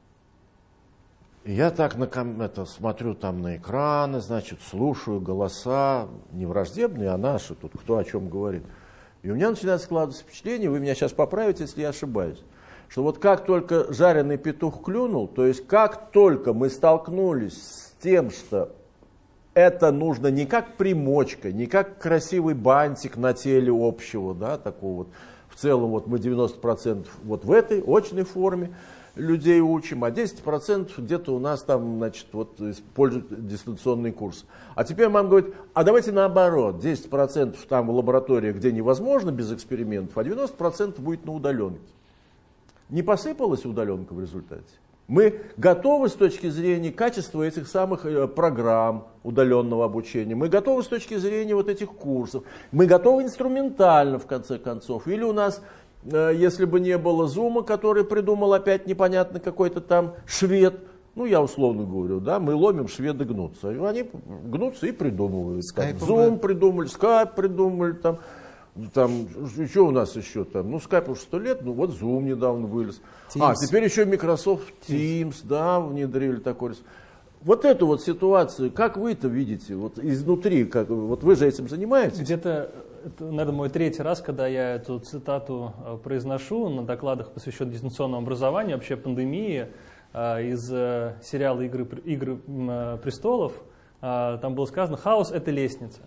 И я так смотрю там на экраны, значит, слушаю голоса, не враждебные, а наши, тут кто о чем говорит. И у меня начинает складываться впечатление, вы меня сейчас поправите, если я ошибаюсь, что вот как только жареный петух клюнул, то есть как только мы столкнулись с тем, что это нужно не как примочка, не как красивый бантик на теле общего, да, такого вот, в целом вот мы 90% вот в этой очной форме людей учим, а 10% где-то у нас там, значит, вот используют дистанционный курс. А теперь мама говорит, а давайте наоборот, 10% там в лаборатории, где невозможно без экспериментов, а 90% будет на удаленке. Не посыпалась удаленка в результате? Мы готовы с точки зрения качества этих самых программ удаленного обучения, мы готовы с точки зрения вот этих курсов, мы готовы инструментально в конце концов. Или у нас, если бы не было Зума, который придумал опять непонятно какой-то там швед, ну я условно говорю, да, мы ломим, шведы гнутся. Они гнутся и придумывают. Зум придумали, скайп придумали, там, что у нас еще там, ну, скайп уже 100 лет, ну, вот Zoom недавно вылез. Teams. Теперь еще Microsoft Teams, да, внедрили такой. Вот эту вот ситуацию, как вы-то видите, вот изнутри, как, вот вы же этим занимаетесь? Где-то, это, наверное, мой третий раз, когда я эту цитату произношу на докладах, посвященных дистанционному образованию, вообще пандемии, из сериала «Игры престолов», там было сказано «хаос – это лестница».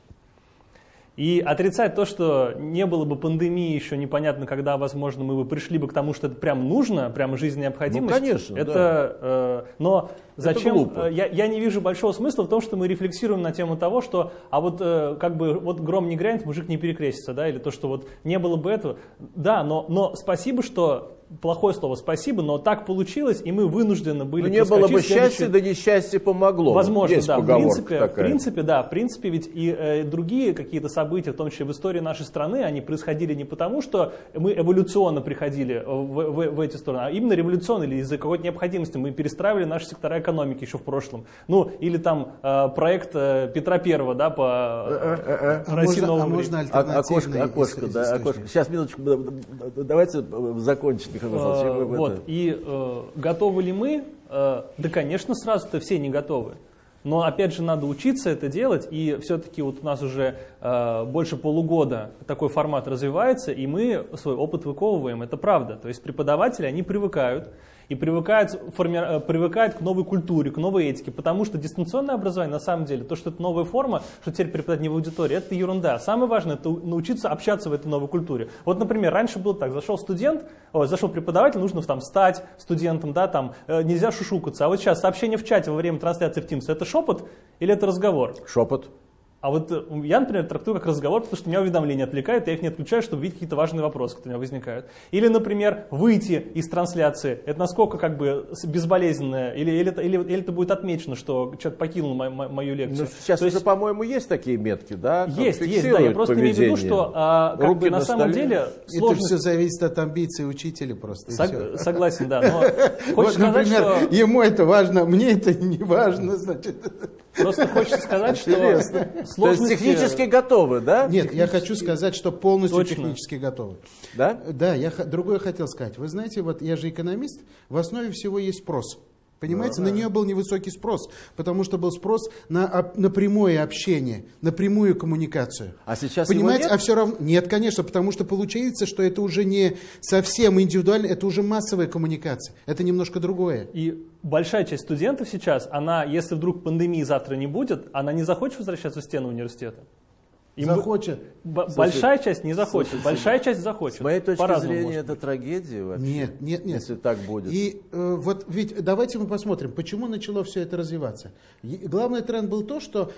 И отрицать то, что не было бы пандемии еще непонятно, когда, возможно, мы бы пришли бы к тому, что это прям нужно, прям жизнь необходимость. Ну, конечно, это, да. Но зачем? Это глупо. Я не вижу большого смысла в том, что мы рефлексируем на тему того, что, а вот как бы вот гром не грянет, мужик не перекрестится, да, или то, что вот не было бы этого. Да, но спасибо, что... Плохое слово «спасибо», но так получилось, и мы вынуждены были... Но не было бы счастья, да несчастье помогло. Возможно, есть да. В принципе, ведь и другие какие-то события, в том числе в истории нашей страны, они происходили не потому, что мы эволюционно приходили в эти стороны, а именно революционно или из-за какой-то необходимости. Мы перестраивали наши сектора экономики еще в прошлом. Ну, или там проект Петра Первого, да, по России нового времени. Можно альтернативное? Окошко. Сейчас, минуточку, давайте закончим. Вот. И готовы ли мы? Да, конечно, сразу-то все не готовы. Но, опять же, надо учиться это делать, и все-таки вот у нас уже больше полугода такой формат развивается, и мы свой опыт выковываем, это правда. То есть преподаватели, они привыкают, и привыкают к новой культуре, к новой этике, потому что дистанционное образование, на самом деле, то, что это новая форма, что теперь преподавать не в аудитории, это ерунда. Самое важное, это научиться общаться в этой новой культуре. Вот, например, раньше было так, зашел преподаватель, нужно там стать студентом, да, там нельзя шушукаться. А вот сейчас сообщение в чате во время трансляции в Teams, это шепот или это разговор? Шепот. А вот я, например, трактую как разговор, потому что меня уведомления отвлекают, я их не отключаю, чтобы видеть какие-то важные вопросы, которые у меня возникают. Или, например, выйти из трансляции. Это насколько как бы безболезненно, или это будет отмечено, что человек покинул мою лекцию. Ну, сейчас уже, по-моему, есть такие метки, да? Есть, да. Я просто имею в виду, что как бы на самом деле сложность... Это все зависит от амбиций учителя просто. Согласен, да. Но хочешь сказать, например, что... ему это важно, мне это не важно, значит... Просто хочется сказать, что сложности... То есть технически готовы, да? Нет, я хочу сказать, что полностью технически готовы. Да? Да, я другое хотел сказать. Вы знаете, вот я же экономист, в основе всего есть спрос. Понимаете, на нее был невысокий спрос, потому что был спрос на прямое общение, на прямую коммуникацию. А сейчас понимаете, его нет? А все равно нет, конечно, потому что получается, что это уже не совсем индивидуально, это уже массовая коммуникация, это немножко другое. И большая часть студентов сейчас, она, если вдруг пандемии завтра не будет, она не захочет возвращаться в стены университета. Захочет. Большая часть не захочет, большая часть захочет. С моей точки зрения, это трагедия вообще. Нет. Если так будет. И вот ведь давайте мы посмотрим, почему начало все это развиваться. Главный тренд был то, что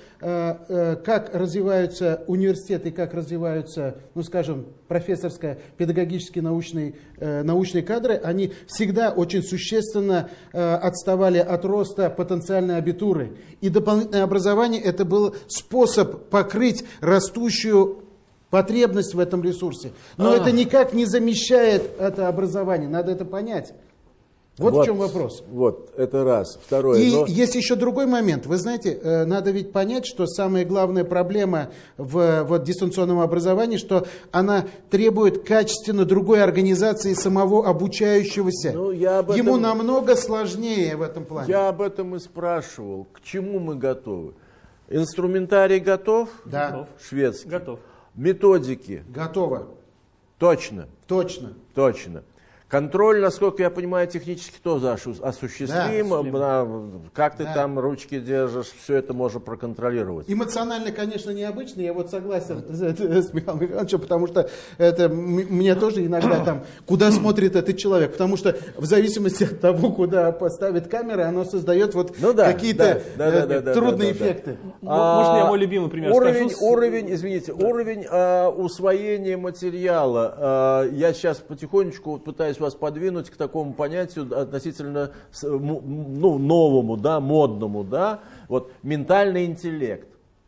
как развиваются университеты, как развиваются, ну скажем, профессорские, педагогические, научные кадры, они всегда очень существенно отставали от роста потенциальной абитуры. И дополнительное образование это был способ покрыть растущую потребность в этом ресурсе. Но это никак не замещает это образование, надо это понять. Вот в чем вопрос. Вот, это раз. Второе. И есть еще другой момент. Вы знаете, надо ведь понять, что самая главная проблема в дистанционном образовании, что она требует качественно другой организации самого обучающегося. Ему намного сложнее в этом плане. Я об этом и спрашивал. К чему мы готовы? Инструментарий готов? Да. Готов. Шведский. Готов. Методики? Готово. Точно. Точно. Точно. Контроль, насколько я понимаю, технически тоже осуществим. Да, как ты там ручки держишь, все это можно проконтролировать. Эмоционально, конечно, необычно. Я вот согласен с Михаилом Михайловичем, потому что это мне тоже иногда там, куда смотрит этот человек. Потому что в зависимости от того, куда поставит камера, оно создает вот какие-то трудные эффекты. Можно я мой любимый пример скажу? Уровень усвоения материала. Я сейчас потихонечку пытаюсь вас подвинуть к такому понятию относительно новому, модному, вот ментальный интеллект.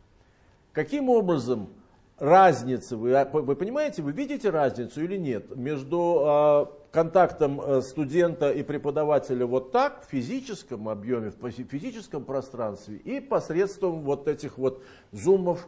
Каким образом разница, вы понимаете, вы видите разницу или нет между контактом студента и преподавателя вот так, в физическом объеме, в физическом пространстве и посредством вот этих вот зумов,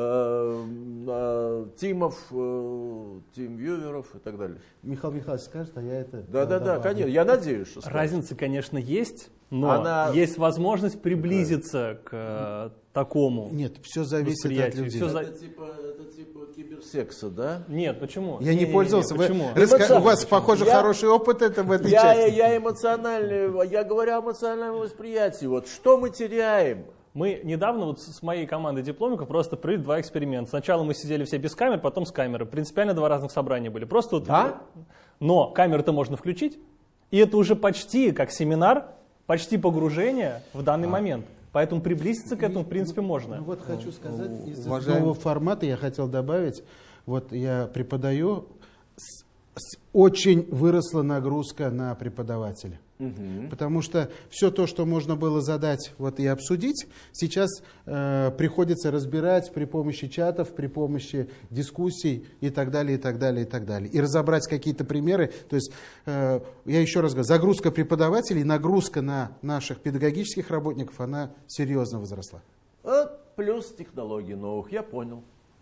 тимов, тимвьюверов и так далее. Михаил Михайлович скажет, а я это... Да, конечно, я надеюсь, что скажет. Разница, конечно, есть, но есть возможность приблизиться к такому. Нет, все зависит от людей. Это типа киберсекса, да? Нет, почему? Я не пользовался. Почему? У вас, похоже, хороший опыт в этой части. Я эмоциональный, я говорю о эмоциональном восприятии. Вот что мы теряем? Мы недавно вот с моей командой дипломников просто провели 2 эксперимента. Сначала мы сидели все без камер, потом с камерой. Принципиально 2 разных собрания были. Просто вот, но камеру-то можно включить, и это уже почти как семинар, почти погружение в данный момент. Поэтому приблизиться к этому, в принципе, можно. Вот хочу сказать, из нового формата я хотел добавить, вот я преподаю, очень выросла нагрузка на преподавателя. Потому что все то, что можно было задать вот, и обсудить, сейчас приходится разбирать при помощи чатов, при помощи дискуссий и так далее, и так далее, и так далее. И разобрать какие-то примеры. То есть, я еще раз говорю, загрузка преподавателей, нагрузка на наших педагогических работников, она серьезно возросла. Плюс технологий новых, я понял.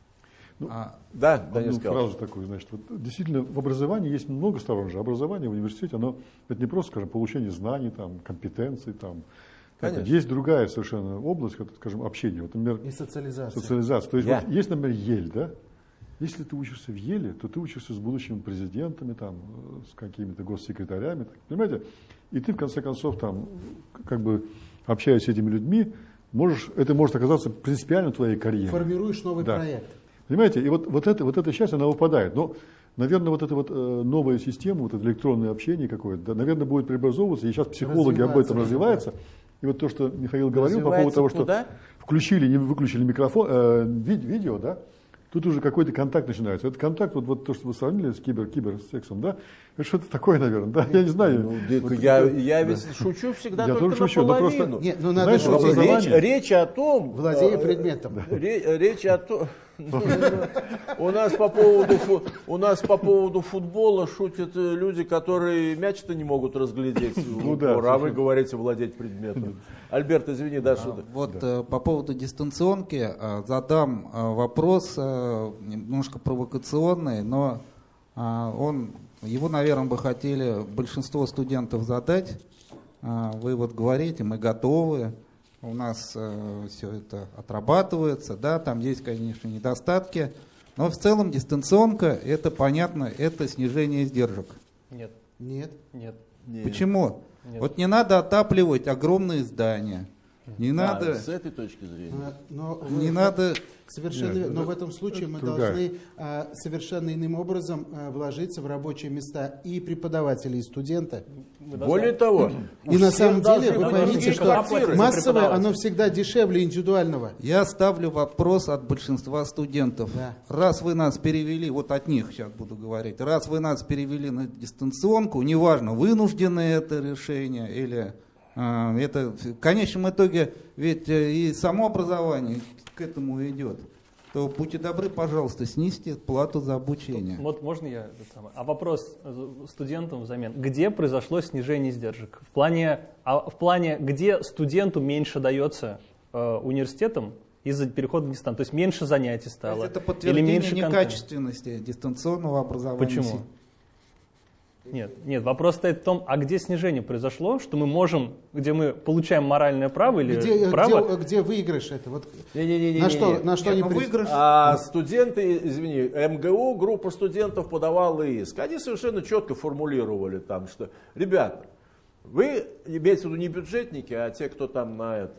Одну фразу такую, значит, вот, действительно в образовании есть много сторон же. Образование в университете, оно это не просто, скажем, получение знаний, там, компетенций, там. Есть другая совершенно область, как, скажем, общение. Вот, например, и социализация. То есть вот, есть, например, Ель, да? Если ты учишься в Еле, то ты учишься с будущими президентами, там, с какими-то госсекретарями, так, понимаете? И ты в конце концов там, как бы общаясь с этими людьми, это может оказаться принципиально твоей карьерой. Формируешь новый проект. Понимаете, и вот эта часть, она выпадает. Но, наверное, вот эта вот новая система, вот это электронное общение какое-то, да, наверное, будет преобразовываться, и сейчас психологи об этом развиваются. И вот то, что Михаил говорил по поводу того, что включили, не выключили микрофон, видео, да, тут уже какой-то контакт начинается. Этот контакт, вот то, что вы сравнили с киберсексом, да, это что-то такое, наверное, да, я не знаю. Я ведь шучу всегда только наполовину. Нет, ну надо речь о том... Владея предметом. Речь о том... У нас по поводу футбола шутят люди, которые мяч-то не могут разглядеть. А вы говорите владеть предметом. Альберт, извини, шуток. Вот по поводу дистанционки задам вопрос немножко провокационный, но его, наверное, бы хотели большинство студентов задать. вы вот говорите, мы готовы, у нас все это отрабатывается, да, там есть, конечно, недостатки, но в целом дистанционка, это понятно, это снижение издержек. Нет. Нет. Нет. Почему? Нет. Вот не надо отапливать огромные здания. Не надо. С этой точки зрения. Не надо. Совершенно, но в этом случае мы должны совершенно иным образом вложиться в рабочие места и преподавателей, и студента. Более того, и на самом деле вы поймите, что массовое, оно всегда дешевле индивидуального. Я ставлю вопрос от большинства студентов. Да. Раз вы нас перевели, вот от них сейчас буду говорить, раз вы нас перевели на дистанционку, неважно, вынужденное это решение или это в конечном итоге, ведь и само образование к этому идет, то будьте добры, пожалуйста, снизьте плату за обучение. Вот можно я? А вопрос студентам взамен. Где произошло снижение издержек? В плане, где студенту меньше дается университетом из-за перехода в дистанцию? То есть меньше занятий стало? Это подтверждение или меньше некачественности дистанционного образования. Почему? Нет, вопрос стоит в том, а где снижение произошло, что мы можем, где мы получаем моральное право или право... Где выигрыш это? Вот на что они выигрыш? Студенты, извини, МГУ, группа студентов подавала иск. Они совершенно четко формулировали там, что, ребята, вы, имеется в виду не бюджетники, а те, кто там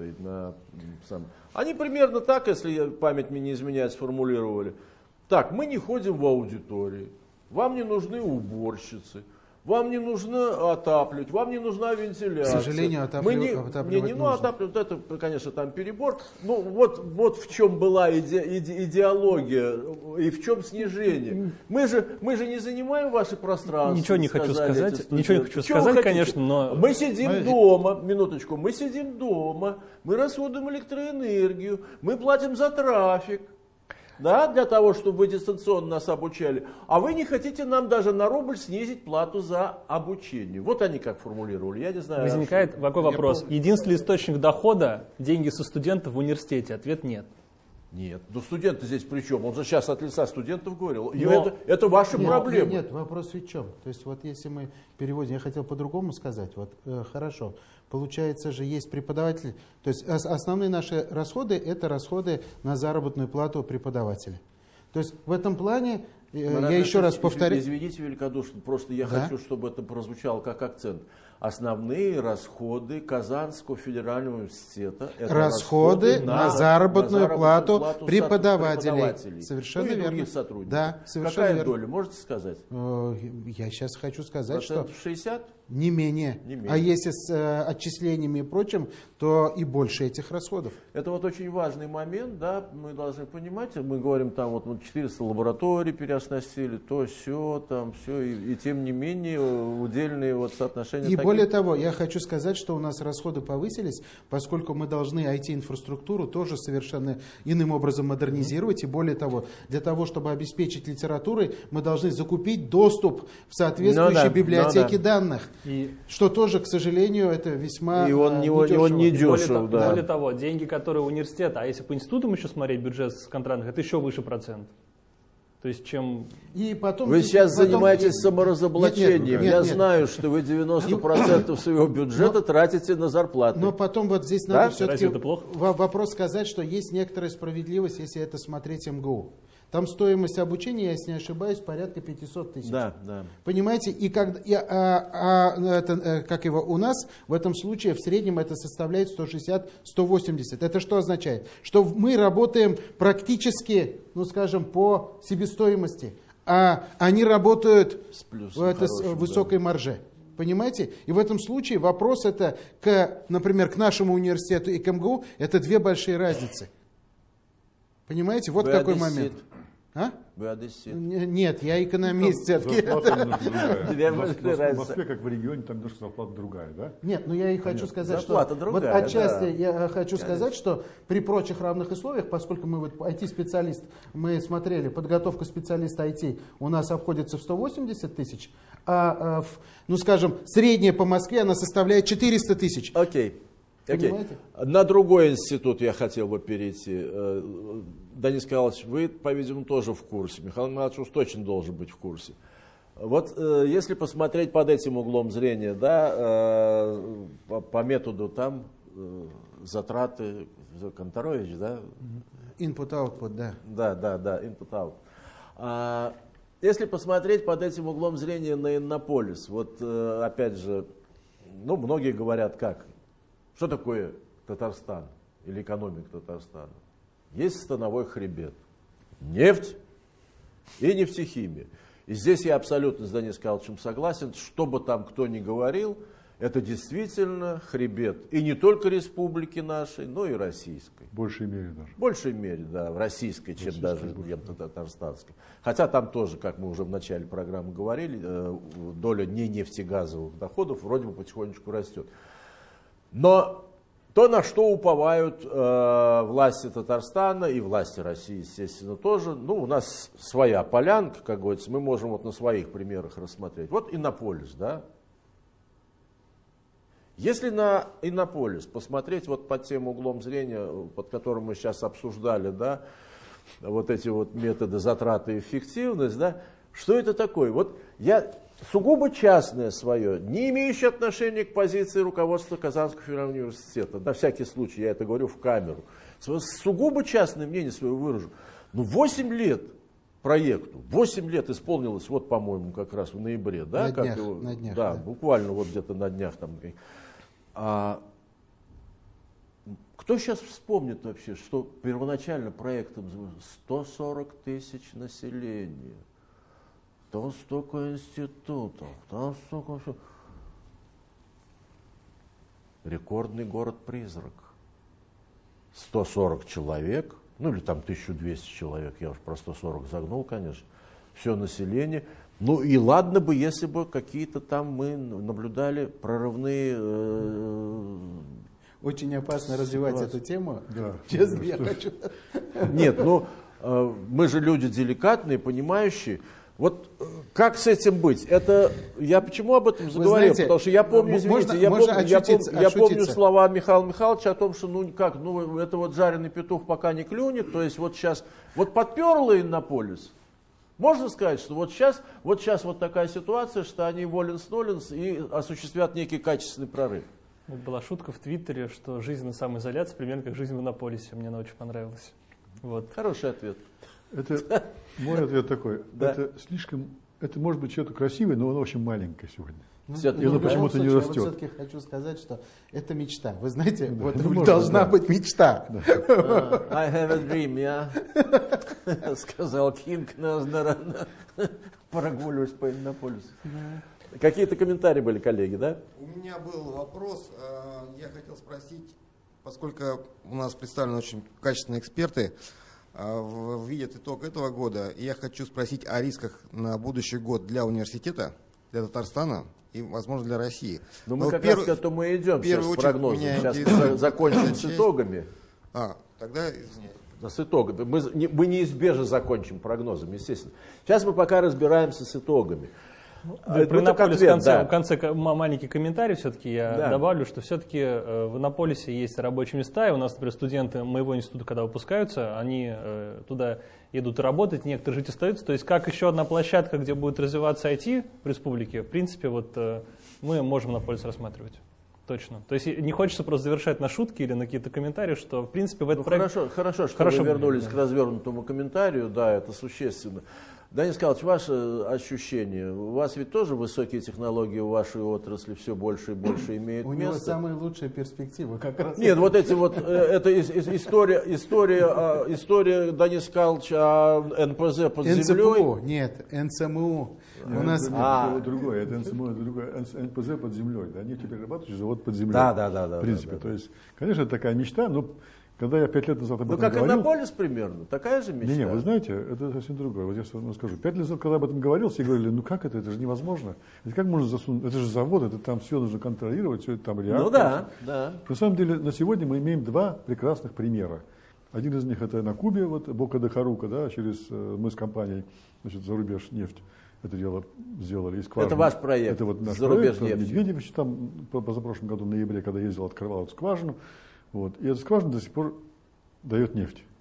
они примерно так, если память мне не изменяет, сформулировали. Так, мы не ходим в аудитории, вам не нужны уборщицы, вам не нужно отапливать, вам не нужна вентиляция. К сожалению, отапливать нужно. Отапливать, это, конечно, там перебор. Ну, вот в чем была идеология и в чем снижение. Мы же не занимаем ваше пространство. Ничего не хочу сказать, конечно, но... Мы сидим дома, минуточку, мы сидим дома, мы расходуем электроэнергию, мы платим за трафик. Да, для того, чтобы вы дистанционно нас обучали. А вы не хотите нам даже на рубль снизить плату за обучение. Вот они как формулировали, я не знаю. Возникает такой вопрос. Единственный источник дохода – деньги со студентов в университете? Ответ – нет. Нет, ну студенты здесь при чем? Он же сейчас от лица студентов говорил. Это ваши проблемы. Нет, вопрос ведь в чем? То есть вот если мы переводим, я хотел по-другому сказать, хорошо, получается же есть преподаватели, то есть основные наши расходы это расходы на заработную плату преподавателя. То есть в этом плане, я еще раз повторю. Извините великодушно, просто я хочу, чтобы это прозвучало как акцент. Основные расходы Казанского федерального университета – это расходы на заработную плату преподавателей. Совершенно верно. Других сотрудников. Да, совершенно Какая верно. доля, можете сказать? Я сейчас хочу сказать, что 60%? Не менее. А если с отчислениями и прочим, то и больше этих расходов. Это вот очень важный момент, да, мы должны понимать, мы говорим, там вот 400 лабораторий переоснастили, то все, там все, и тем не менее удельные вот соотношения. И более того, я хочу сказать, что у нас расходы повысились, поскольку мы должны IT-инфраструктуру тоже совершенно иным образом модернизировать, и более того, для того, чтобы обеспечить литературой, мы должны закупить доступ в соответствующие библиотеки данных. Что тоже, к сожалению, это весьма не дешево. Более того, деньги, которые университет, а если по институтам еще смотреть бюджет контрактных, это еще выше процент. То есть чем... Вы сейчас занимаетесь саморазоблачением. Я знаю, что вы 90% своего бюджета тратите на зарплаты. Но потом вот здесь надо все-таки вопрос сказать, что есть некоторая справедливость, если это смотреть МГУ. Там стоимость обучения, если не ошибаюсь, порядка 500 тысяч. Да, да. Понимаете, и как его у нас, в этом случае в среднем это составляет 160-180. Это что означает? Что мы работаем практически, ну скажем, по себестоимости, а они работают с высокой марже. Понимаете? И в этом случае вопрос это, например, к нашему университету и к МГУ, это две большие разницы. Понимаете? Вот какой момент. А? Вы одессит? Нет, я экономист все-таки. В Москве, как в регионе, там немножко зарплата другая, да? Нет, но я и хочу сказать, зарплата что другая, вот отчасти я хочу сказать, что при прочих равных условиях, поскольку мы вот IT-специалист, мы смотрели, подготовка специалиста IT у нас обходится в 180 тысяч, а, ну скажем, средняя по Москве она составляет 400 тысяч. Окей. На другой институт я хотел бы перейти. Данис Михайлович, вы, по-видимому, тоже в курсе. Михаил Михайлович уж точно должен быть в курсе. Вот если посмотреть под этим углом зрения, да, по методу там затраты, Канторович, да? Input-output, да. Да, input-out. Если посмотреть под этим углом зрения на Иннополис, вот опять же, ну, многие говорят как? Что такое Татарстан или экономика Татарстана? Есть становой хребет. Нефть и нефтехимия. И здесь я абсолютно с Даниилом Карловичем согласен, что бы там кто ни говорил, это действительно хребет. И не только республики нашей, но и российской. В большей мере даже. В большей мере, да, в российской, чем даже в татарстанской. Хотя там тоже, как мы уже в начале программы говорили, доля не нефтегазовых доходов вроде бы потихонечку растет. Но то, на что уповают власти Татарстана и власти России, естественно, тоже, ну, у нас своя полянка, как говорится, мы можем вот на своих примерах рассмотреть. Вот Иннополис, да. Если на Иннополис посмотреть вот под тем углом зрения, под которым мы сейчас обсуждали, да, вот эти вот методы затраты и эффективность, да, что это такое? Вот я сугубо частное свое, не имеющее отношения к позиции руководства Казанского федерального университета, на всякий случай, я это говорю в камеру, сугубо частное мнение свое выражу. Ну, 8 лет проекту, 8 лет исполнилось, вот, по-моему, как раз в ноябре, да? На днях, да, буквально вот где-то на днях там. Кто сейчас вспомнит вообще, что первоначально проектом 140 тысяч населения, там столько институтов, там столько... Рекордный город-призрак. 140 человек, ну или там 1200 человек, я уж про 140 загнул, конечно, все население. Ну и ладно бы, если бы какие-то там мы наблюдали прорывные... Очень опасно развивать эту тему. Да. Честно, я хочу... Нет, ну мы же люди деликатные, понимающие. Вот как с этим быть? Это я почему об этом заговорил? Потому что я помню, извините, я помню слова Михаила Михайловича о том, что это вот жареный петух пока не клюнет. То есть вот сейчас вот подперла Иннополис. Можно сказать, что вот сейчас вот такая ситуация, что они воленс-ноленс и осуществят некий качественный прорыв. Вот была шутка в Твиттере, что жизнь на самоизоляции примерно как жизнь в Иннополисе. Мне она очень понравилась. Вот. Хороший ответ. Это мой ответ такой. Да. Это может быть что-то красивое, но оно очень маленькое сегодня. И оно почему-то не растет. Я все-таки хочу сказать, что это мечта. Вы знаете, вот должна быть мечта. I have a dream, yeah? Сказал Кинг, прогуливаюсь по Иннополису. Какие-то комментарии были, коллеги, да? У меня был вопрос. Я хотел спросить, поскольку у нас представлены очень качественные эксперты, видят итог этого года, и я хочу спросить о рисках на будущий год для университета, для Татарстана и, возможно, для России. Но мы как раз к этому и идем сейчас с прогнозом. Сейчас закончим с итогами. Тогда извиняюсь. С итогами. Мы неизбежно закончим прогнозом, естественно. Сейчас мы пока разбираемся с итогами. Про Иннополис в конце маленький комментарий все-таки я добавлю, что все-таки в Иннополисе есть рабочие места, и у нас, например, студенты моего института, когда выпускаются, они туда едут работать, некоторые жить остаются. То есть как еще одна площадка, где будет развиваться IT в республике, в принципе, вот мы можем Иннополис рассматривать. Точно. То есть не хочется просто завершать на шутки или на какие-то комментарии, что в принципе в этом проекте... Хорошо, что вы вернулись к развернутому комментарию, да, это существенно. Даниил Николаевич, ваше ощущение, у вас ведь тоже высокие технологии в вашей отрасли все больше и больше имеют место? У него самые лучшие перспективы как раз. Нет, вот эти вот, это история Даниила Николаевича о НПЗ под землей. НЦПУ, нет, НЦМУ. У нас это другое, это НЦМУ, это другое, НПЗ под землей, да, нефтеперерабатывающий завод под землей. Да. В принципе, то есть, конечно, это такая мечта, но когда я 5 лет назад об этом как говорил... Иннополис примерно, такая же мечта. Не, вы знаете, это совсем другое. Вот я вам скажу. 5 лет назад, когда об этом говорил, все говорили, ну как это же невозможно. Это как можно засунуть, это же завод, это там все нужно контролировать, все это там реактор. Ну да. На самом деле, на сегодня мы имеем 2 прекрасных примера. Один из них это на Кубе, вот Бока де Харука, да, мы с компанией, значит, «Зарубеж нефть» это дело сделали. Это ваш проект, это вот наш «Зарубеж проект, нефть». Медведевич там позапрошлом году в ноябре, когда ездил, открывал эту скважину. Вот. И эта скважина до сих пор дает нефть.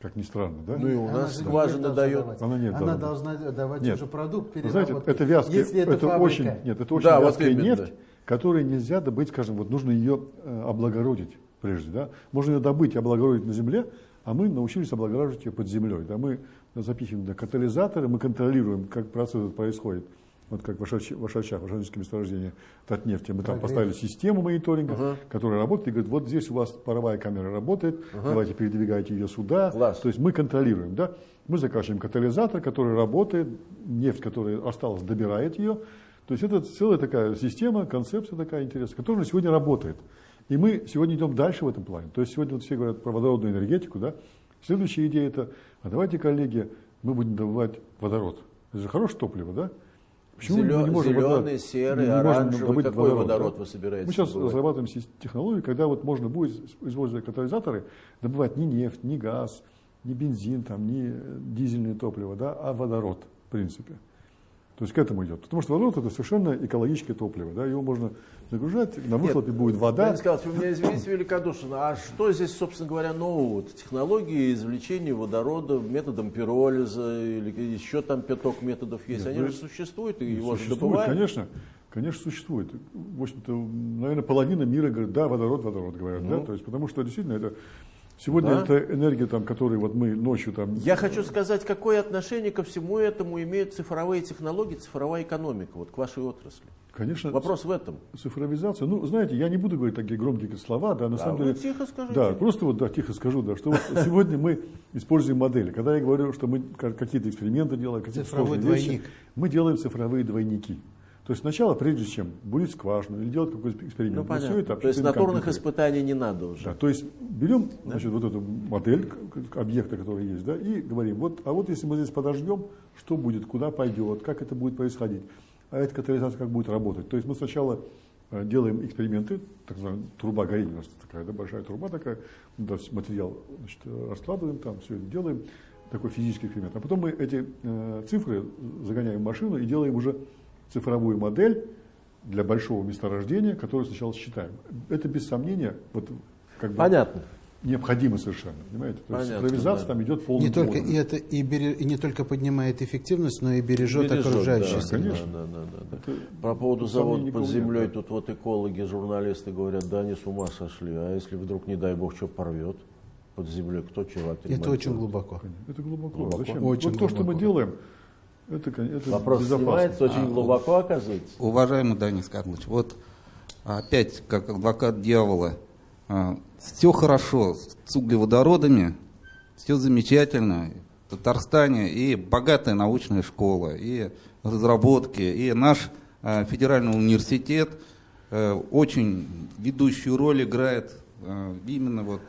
как ни странно, да? Ну и у нас скважина дает. Она должна давать уже продукт переработки. Знаете, это вязкая, если это очень вязкая нефть, которую нельзя добыть, скажем, вот нужно ее облагородить прежде, да? Можно ее добыть и облагородить на земле, а мы научились облагораживать ее под землей, да? Мы запихиваем катализаторы, мы контролируем, как процесс происходит. Вот как в Ашачах месторождения Татнефти. Мы там поставили систему мониторинга, которая работает, и говорит, вот здесь у вас паровая камера работает, давайте передвигайте ее сюда. То есть мы контролируем, да? Мы закачиваем катализатор, который работает, нефть, которая осталась, добирает ее. То есть это целая такая система, концепция такая интересная, которая на сегодня работает. И мы сегодня идем дальше в этом плане. То есть сегодня вот все говорят про водородную энергетику, да? Следующая идея это, а давайте, коллеги, мы будем добывать водород. Это же хорошее топливо, да? Почему мы не можем зеленый, серый, оранжевый, какой водород вы собираетесь? Мы сейчас разрабатываем технологию, когда вот можно будет, используя катализаторы, добывать не нефть, не газ, не бензин, там, не дизельное топливо, да, а водород, в принципе. То есть к этому идет. Потому что водород это совершенно экологическое топливо, да, его можно загружать, на выхлопе будет вода. Леонид Николаевич, вы меня извините великодушно, а что здесь, собственно говоря, нового? Технологии извлечения водорода методом пиролиза или еще там пяток методов есть? Они же существуют, и его же добывают? Конечно, существует. В общем-то, наверное, половина мира говорит, да, водород, говорят, да, то есть, потому что действительно это... Сегодня это энергия, там, которую вот мы ночью там... Я хочу сказать, какое отношение ко всему этому имеют цифровые технологии, цифровая экономика, вот к вашей отрасли. Конечно. Вопрос в этом. Цифровизация. Ну, знаете, я не буду говорить такие громкие слова, да, на самом деле. Тихо скажите. Да, просто вот, да, тихо скажу, да, что вот сегодня мы используем модели. Когда я говорю, что мы какие-то эксперименты делаем, какие-то сложные вещи, мы делаем цифровые двойники. То есть сначала, прежде чем будет скважину или делать какой-то эксперимент, ну, все это то есть натурных испытаний не надо уже. Да, то есть берем, значит, вот эту модель объекта, который есть, да, и говорим, вот, а вот если мы здесь подождем, что будет, куда пойдет, как это будет происходить, а эта катализация как будет работать. То есть мы сначала делаем эксперименты, так называемая труба горения, у нас такая, да, большая труба такая, материал, значит, раскладываем там, все это делаем, такой физический эксперимент. А потом мы эти цифры загоняем в машину и делаем уже цифровую модель для большого месторождения, которую сначала считаем. Это без сомнения вот, как бы понятно. Необходимо совершенно. Понимаете? То есть цифровизация там идет полным не только и это и не только поднимает эффективность, но и бережет окружающую среду. Конечно. Да. По поводу завода под землей, тут вот экологи, журналисты говорят, да они с ума сошли, а если вдруг, не дай бог, что порвет под землей, кто чего отремонтирует? Это очень глубоко. Это глубоко. Зачем? Очень вот глубоко. То, что мы делаем, это вопрос снимается очень глубоко, оказывается. Уважаемый Данис Карлович, вот опять, как адвокат дьявола, все хорошо с углеводородами, все замечательно. В Татарстане и богатая научная школа, и разработки, и наш федеральный университет очень ведущую роль играет именно вот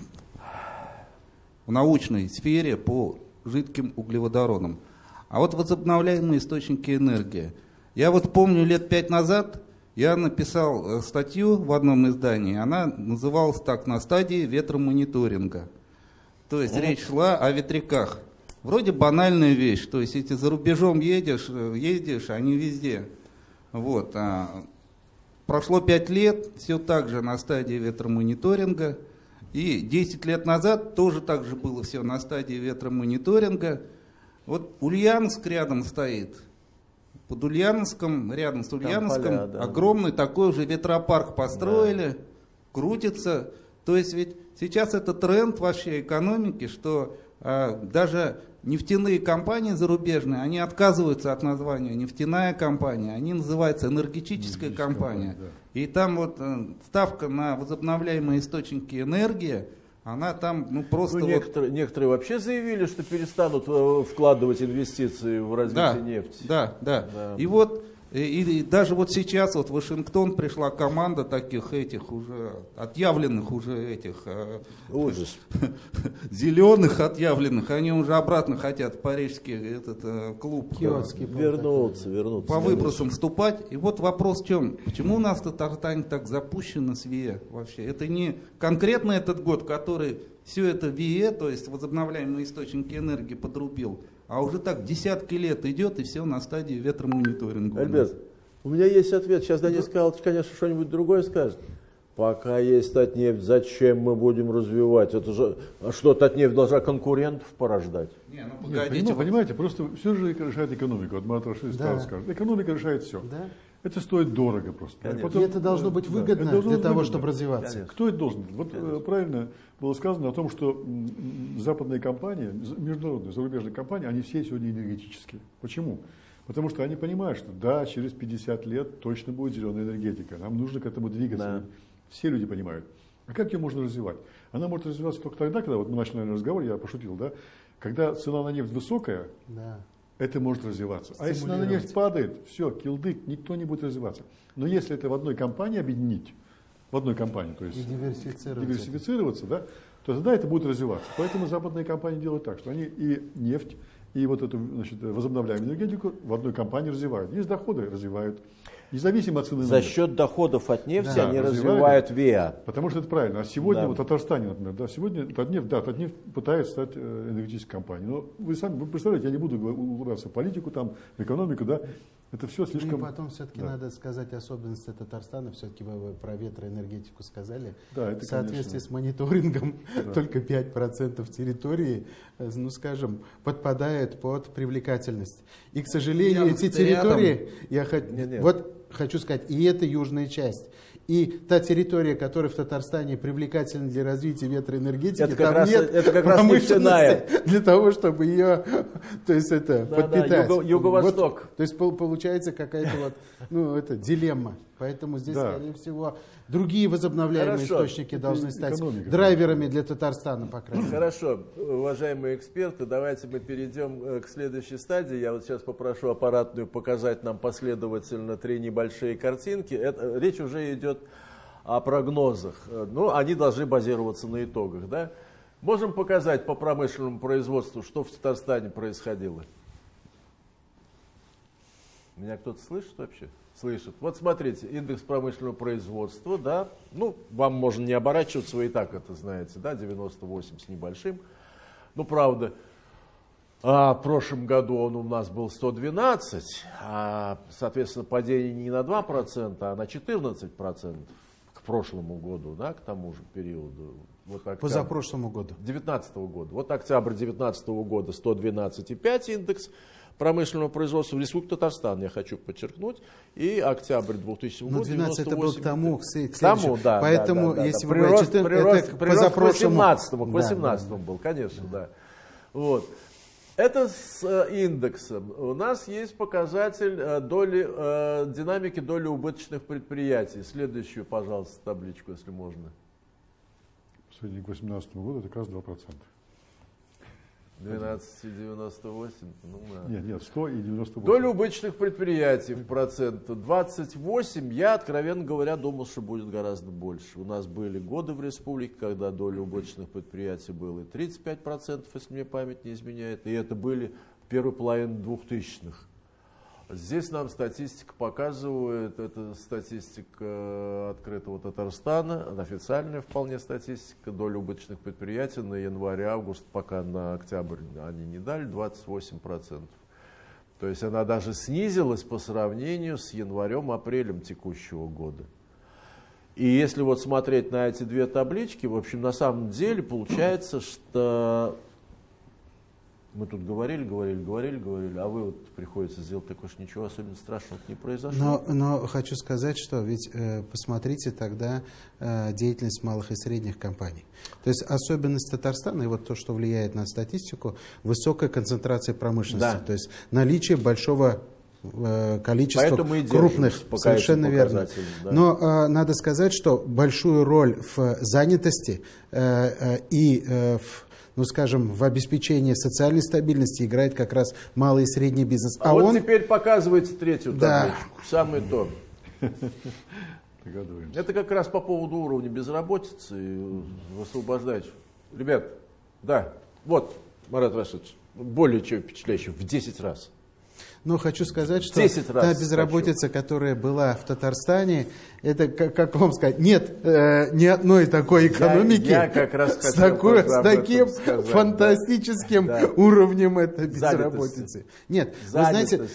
в научной сфере по жидким углеводородам. А вот возобновляемые источники энергии. Я вот помню, лет 5 назад я написал статью в одном издании, она называлась так: «На стадии ветромониторинга». То есть речь шла о ветряках. Вроде банальная вещь, то есть если за рубежом ездишь, они везде. Вот. Прошло 5 лет, все так же на стадии ветромониторинга. И 10 лет назад тоже так же было все на стадии ветромониторинга. Вот Ульяновск рядом стоит. Под Ульяновском, рядом с Ульяновском, огромный такой же ветропарк построили, крутится. То есть ведь сейчас это тренд вообще экономики, что даже нефтяные компании зарубежные, они отказываются от названия нефтяная компания, они называются энергетическая компания. И там вот ставка на возобновляемые источники энергии, она там просто... Ну, некоторые вообще заявили, что перестанут вкладывать инвестиции в развитие нефти. Да. И вот и даже вот сейчас вот в Вашингтон пришла команда таких этих уже отъявленных уже этих зеленых отъявленных, они уже обратно хотят в парижский этот клуб вернуться по выбросам вступать. И вот вопрос в чем? Почему у нас в Татарстане так запущено с ВИЭ вообще? Это не конкретно этот год, который все это ВИЭ, то есть возобновляемые источники энергии, подрубил, а уже так десятки лет идет, и все на стадии ветромониторинга. Альберт, у меня есть ответ. Сейчас Данис Николаевич, конечно, что-нибудь другое скажет. Пока есть Татнефть, зачем мы будем развивать? Это же, что, Татнефть должна конкурентов порождать? Нет, понимаете, просто все же решает экономика. Вот Марат Рашидович скажет. Экономика решает все. Да. Это стоит дорого просто. Потом, и это должно быть выгодно для того, чтобы развиваться. Конечно. Кто это должен? Вот правильно было сказано о том, что западные компании, международные, зарубежные компании, они все сегодня энергетические. Почему? Потому что они понимают, что да, через 50 лет точно будет зеленая энергетика. Нам нужно к этому двигаться. Да. Все люди понимают. А как ее можно развивать? Она может развиваться только тогда, когда, вот мы начали разговор, я пошутил, да, когда цена на нефть высокая, да, это может развиваться. А если цена на нефть падает, все, килдык, никто не будет развиваться. Но если это в одной компании объединить, в одной компании, то есть и диверсифицироваться, да, то тогда это будет развиваться. Поэтому западные компании делают так, что они и нефть, и вот эту, значит, возобновляемую энергетику в одной компании развивают. Есть доходы, развивают. Независимо от цены. За счет доходов от нефти они развивают ВИА. Потому что это правильно. А сегодня, вот в Татарстане, например, да, сегодня Татнефть пытается стать энергетической компанией. Но вы сами представляете, я не буду углубляться в политику, там, в экономику, да, это все слишком... И потом все-таки надо сказать особенности Татарстана, все-таки вы про ветроэнергетику сказали. Да, это, в соответствии с мониторингом только 5% территории, ну скажем, подпадает под привлекательность. И, к сожалению, эти территории, хочу сказать, и это южная часть. И та территория, которая в Татарстане привлекательна для развития ветроэнергетики, там нет промышленности для того, чтобы ее, то есть это, подпитать. Юго-восток. Вот, то есть получается какая-то вот, дилемма. Поэтому здесь, скорее всего, другие возобновляемые источники должны стать драйверами для Татарстана, по крайней мере. Хорошо, уважаемые эксперты, давайте мы перейдем к следующей стадии. Я вот сейчас попрошу аппаратную показать нам последовательно 3 небольшие картинки. Речь уже идет о прогнозах. Ну, они должны базироваться на итогах, да? Можем показать по промышленному производству, что в Татарстане происходило? Меня кто-то слышит вообще? Слышит. Вот смотрите, индекс промышленного производства, да, ну, вам можно не оборачиваться, вы и так это знаете, да, 98 с небольшим. Ну, правда, в прошлом году он у нас был 112, соответственно, падение не на 2%, а на 14% к прошлому году, да, к тому же периоду. Вот позапрошлому году. 2019 года. Вот октябрь 2019 года 112,5 индекс промышленного производства в Республике Татарстан, я хочу подчеркнуть, и октябрь 2000 года 12 это был к тому, к тому, да. Поэтому, да, если прирост, вы это позапрошлому. К 18 был, конечно, да. Вот. Это с индексом. У нас есть показатель динамики доли убыточных предприятий. Следующую, пожалуйста, табличку, если можно. Сегодня к 2018 году это как раз 2%. 12,98. Ну, да. Нет, 100 и 98. Доля убыточных предприятий в процент 28. Я, откровенно говоря, думал, что будет гораздо больше. У нас были годы в республике, когда доля убыточных предприятий была и 35%, если мне память не изменяет. И это были первой половины 2000-х. Здесь нам статистика показывает, это статистика открытого Татарстана, официальная вполне статистика, доля убыточных предприятий на январь-август, пока на октябрь они не дали, 28%. То есть она даже снизилась по сравнению с январем-апрелем текущего года. И если вот смотреть на эти две таблички, в общем, на самом деле получается, что... Мы тут говорили, а вы вот приходится сделать такое, что ничего особенно страшного не произошло. Но хочу сказать, что ведь посмотрите тогда деятельность малых и средних компаний. То есть особенность Татарстана, и вот то, что влияет на статистику, высокая концентрация промышленности. Да. То есть наличие большого количества крупных, совершенно верно. Да. Но надо сказать, что большую роль в занятости и ну, скажем, в обеспечении социальной стабильности играет как раз малый и средний бизнес. А вот теперь показывается третью табличку. Самое то. Это как раз по поводу уровня безработицы и освобождать. Ребят, да, вот, Марат Рашидович, более чем впечатляющий, в 10 раз. Но хочу сказать, что та безработица, которая была в Татарстане, это, как вам сказать, нет ни одной такой экономики с таким фантастическим уровнем этой безработицы. Нет, вы знаете,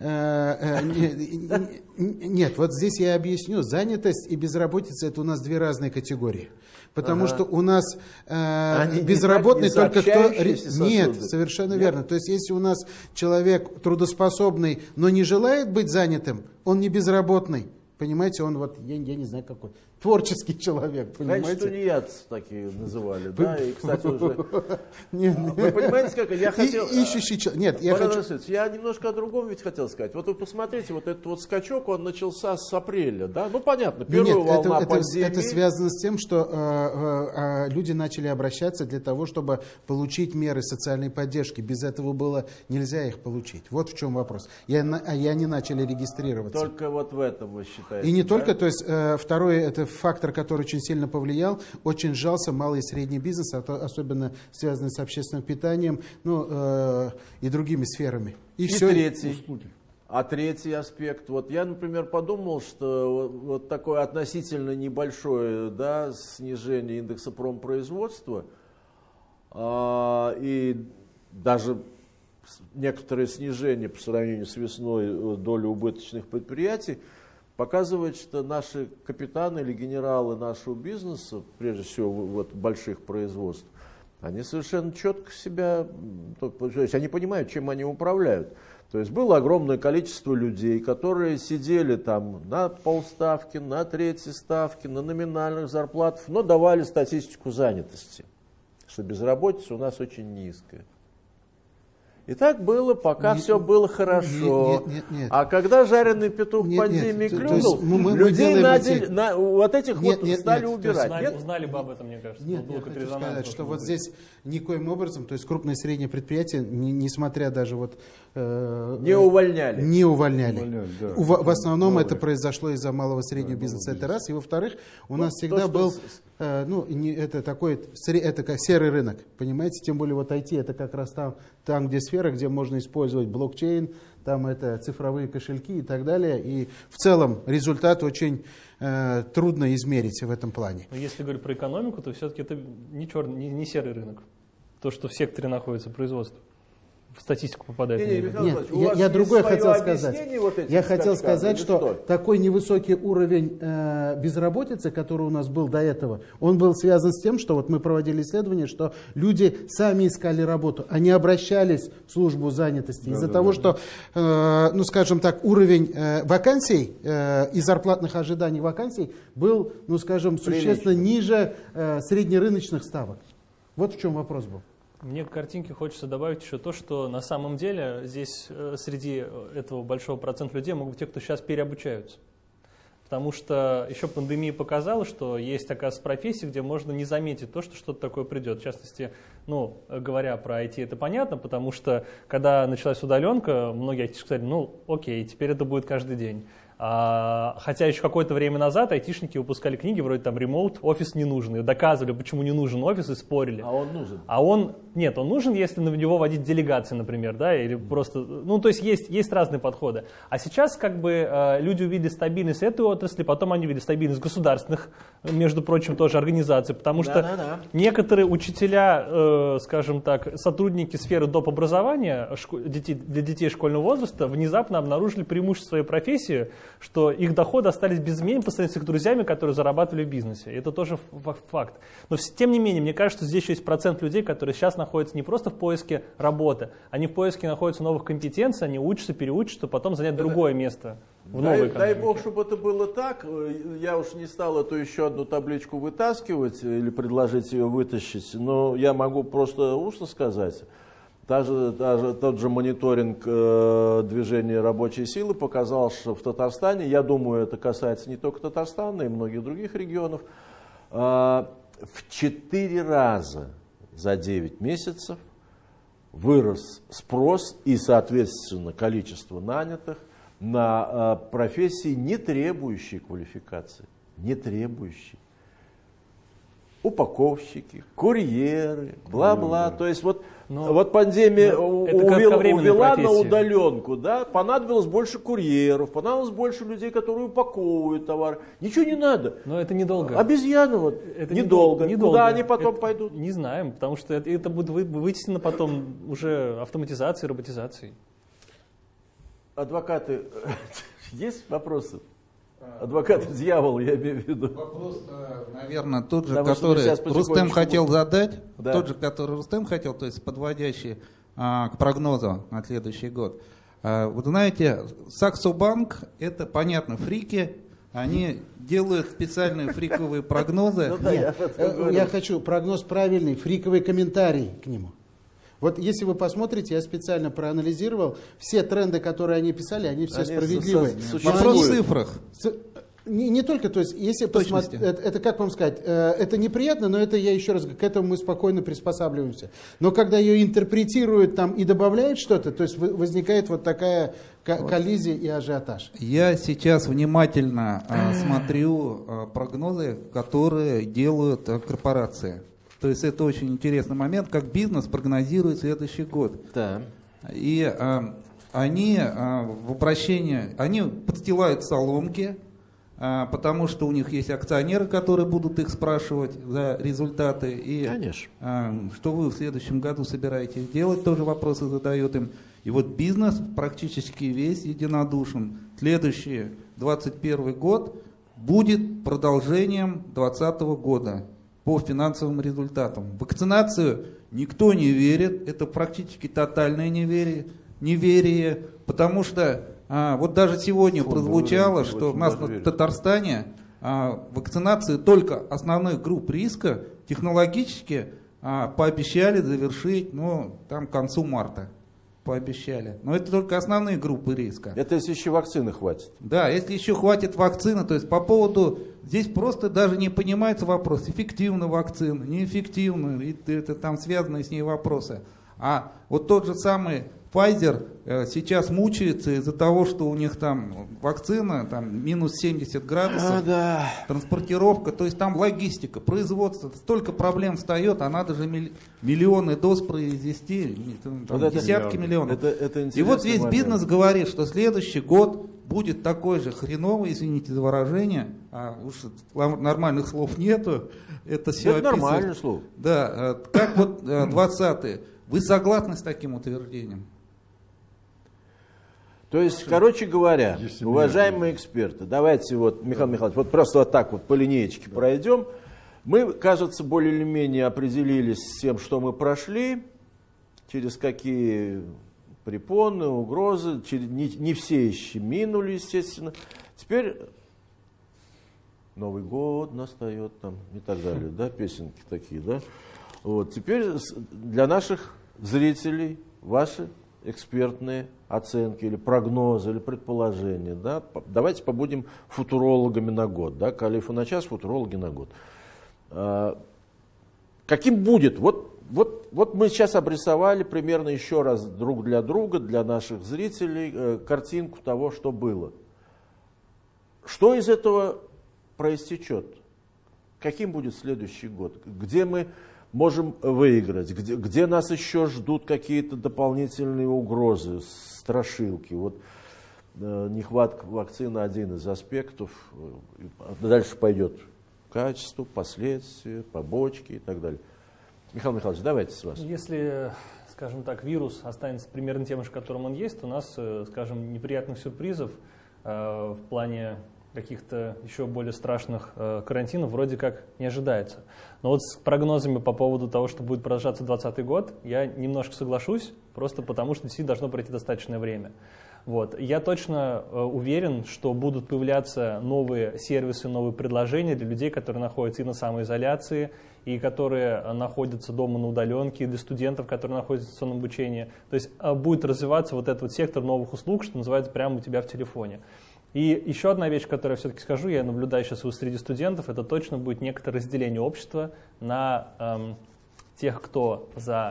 нет, вот здесь я объясню. Занятость и безработица — это у нас две разные категории. Потому что у нас безработный только кто... Нет, совершенно верно. То есть если у нас человек трудоспособный, но не желает быть занятым, он не безработный. Понимаете, он вот, я не знаю какой, творческий человек, понимаете? Раньше тунеядцы такие называли, да, и, кстати, уже... Вы понимаете, как я хотел... Ищущий человек, нет, я хочу... Я немножко о другом ведь хотел сказать. Вот вы посмотрите, вот этот вот скачок, он начался с апреля, да? Ну, понятно, первая волна пандемии... Это связано с тем, что люди начали обращаться для того, чтобы получить меры социальной поддержки. Без этого было нельзя их получить. Вот в чем вопрос. И они начали регистрироваться. Только вот в этом вы считаете? И не только, то есть второй, это фактор, который очень сильно повлиял, очень сжался малый и средний бизнес, особенно связанный с общественным питанием, ну, и другими сферами. И все. Третий аспект. Вот я, например, подумал, что вот такое относительно небольшое, да, снижение индекса промпроизводства и даже некоторое снижение по сравнению с весной доли убыточных предприятий показывает, что наши капитаны или генералы нашего бизнеса, прежде всего вот больших производств, они совершенно четко себя, то есть они понимают, чем они управляют. То есть было огромное количество людей, которые сидели там на полставки, на третьей ставке, на номинальных зарплатах, но давали статистику занятости, что безработица у нас очень низкая. И так было, пока все было хорошо. Нет. А когда жареный петух в пандемии клюнул, людей вот этих стали убирать. Узнали бы об этом, мне кажется. Нет, я хочу сказать, что вот здесь никоим образом, то есть крупные и средние предприятия, несмотря даже вот... Не увольняли. Не увольняли. Да. В основном это произошло из-за малого и среднего бизнеса. Это раз. И во-вторых, у нас всегда был... это такой, это как серый рынок, понимаете, тем более вот IT, это как раз там, где сфера, где можно использовать блокчейн, там это цифровые кошельки и так далее, и в целом результат очень трудно измерить в этом плане. Но если говорить про экономику, то все-таки это не серый рынок, то, что в секторе находится производство. В статистику попадает. Нет, я другое хотел сказать. Я хотел сказать, что такой невысокий уровень безработицы, который у нас был до этого, он был связан с тем, что вот мы проводили исследование, что люди сами искали работу, они обращались в службу занятости. Из-за того, что, ну скажем так, уровень вакансий и зарплатных ожиданий вакансий был, ну скажем, существенно ниже среднерыночных ставок. Вот в чем вопрос был. Мне к картинке хочется добавить еще то, что на самом деле здесь среди этого большого процента людей могут быть те, кто сейчас переобучаются. Потому что еще пандемия показала, что есть такая профессия, где можно не заметить то, что что-то такое придет. В частности, ну, говоря про IT, это понятно, потому что когда началась удаленка, многие айтишники сказали, ну окей, теперь это будет каждый день. Хотя еще какое-то время назад айтишники выпускали книги вроде там «Remote», «Офис не нужен», и доказывали, почему не нужен офис, и спорили. А он нужен? Нет, он нужен, если на него водить делегации, например, да, или просто, ну, то есть есть разные подходы. А сейчас как бы люди увидели стабильность этой отрасли, потом они увидели стабильность государственных, между прочим, тоже организаций, потому что некоторые учителя, скажем так, сотрудники сферы доп. Образования для детей школьного возраста внезапно обнаружили преимущество своей профессии, что их доходы остались без изменений по сравнению с их друзьями, которые зарабатывали в бизнесе. Это тоже факт. Но тем не менее, мне кажется, что здесь еще есть процент людей, которые сейчас находятся не просто в поиске работы, они в поиске находятся новых компетенций, они учатся, переучатся, потом занять другое место в новой экономике. Дай бог, чтобы это было так. Я уж не стал эту еще одну табличку вытаскивать или предложить ее вытащить, но я могу просто устно сказать. Тот же мониторинг движения рабочей силы показал, что в Татарстане, я думаю, это касается не только Татарстана и многих других регионов, в 4 раза за 9 месяцев вырос спрос и, соответственно, количество нанятых на профессии, не требующие квалификации. Не требующие. упаковщики, курьеры, бла-бла. То есть вот пандемия увела на удаленку, да, понадобилось больше курьеров, понадобилось больше людей, которые упаковывают товар. Ничего не надо. Но это недолго. Обезьяны вот это недолго. Куда они потом пойдут? Не знаем, потому что это будет вытеснено потом уже автоматизацией, роботизацией. Адвокаты, есть вопросы? Адвокат дьявол, я имею в виду. Вопрос, наверное, тот же, который Рустем хотел задать, тот же, который Рустем хотел, то есть подводящий к прогнозу на следующий год. Вот знаете, Saxo Bank, это понятно, фрики, они делают специальные фриковые прогнозы. Я хочу прогноз правильный, фриковый комментарий к нему. Вот если вы посмотрите, я специально проанализировал, все тренды, которые они писали, они все справедливые. Вопрос в цифрах. Не только, то есть, если посмотреть, это как вам сказать, это неприятно, но это я еще раз, к этому мы спокойно приспосабливаемся. Но когда ее интерпретируют там и добавляют что-то, то есть возникает вот такая коллизия и ажиотаж. Я сейчас внимательно смотрю прогнозы, которые делают корпорации. То есть это очень интересный момент, как бизнес прогнозирует следующий год. Да. И они в обращении, они подстилают соломки, потому что у них есть акционеры, которые будут их спрашивать за результаты. И конечно. Что вы в следующем году собираетесь делать, тоже вопросы задают им. И вот бизнес практически весь единодушен. Следующий 2021 год будет продолжением 2020 года. По финансовым результатам. Вакцинацию никто не верит, это практически тотальное неверие, потому что вот даже сегодня прозвучало, что у нас в Татарстане вакцинацию только основных групп риска технологически пообещали завершить там к концу марта. Пообещали. Но это только основные группы риска. Это если еще вакцины хватит. Да, если еще хватит вакцины, то есть по поводу, здесь просто даже не понимается вопрос, эффективна вакцина, неэффективна, это там связанные с ней вопросы. А вот тот же самый Pfizer сейчас мучается из-за того, что у них там вакцина, там минус 70 градусов, транспортировка, то есть там логистика, производство, столько проблем встает, а надо же миллионы доз произвести, там, десятки миллионов. И вот весь бизнес говорит, что следующий год будет такой же хреновый, извините за выражение, уж нормальных слов нету, это все описывает. Это нормальное слово. Да, как вот 20-е. Вы согласны с таким утверждением? То есть, короче говоря, уважаемые эксперты, давайте вот, Михаил Михайлович, вот просто вот так вот по линеечке пройдем. Мы, кажется, более или менее определились с тем, что мы прошли, через какие препоны, угрозы, не все еще минули, естественно. Теперь Новый год настает там и так далее, да, песенки такие, да. Вот, теперь для наших зрителей ваши экспертные оценки или прогнозы, или предположения. Да? Давайте побудем футурологами на год. Да? Калифу на час, футурологи на год. Каким будет? Вот мы сейчас обрисовали примерно еще раз друг для друга, для наших зрителей, картинку того, что было. Что из этого проистечет? Каким будет следующий год? Где мы можем выиграть, где нас еще ждут какие-то дополнительные угрозы, страшилки. Вот нехватка вакцины один из аспектов. Дальше пойдет качество, последствия, побочки и так далее. Михаил Михайлович, давайте с вас. Если, скажем так, вирус останется примерно тем же, которым он есть, то у нас, скажем, неприятных сюрпризов в плане каких-то еще более страшных карантинов вроде как не ожидается. Но вот с прогнозами по поводу того, что будет продолжаться 2020 год, я немножко соглашусь, просто потому что действительно должно пройти достаточное время. Вот. Я точно уверен, что будут появляться новые сервисы, новые предложения для людей, которые находятся и на самоизоляции, и которые находятся дома на удаленке, и для студентов, которые находятся в дистанционном обучении. То есть будет развиваться вот этот вот сектор новых услуг, что называется, прямо у тебя в телефоне. И еще одна вещь, которую я все-таки скажу, я наблюдаю сейчас среди студентов, это точно будет некоторое разделение общества на тех, кто за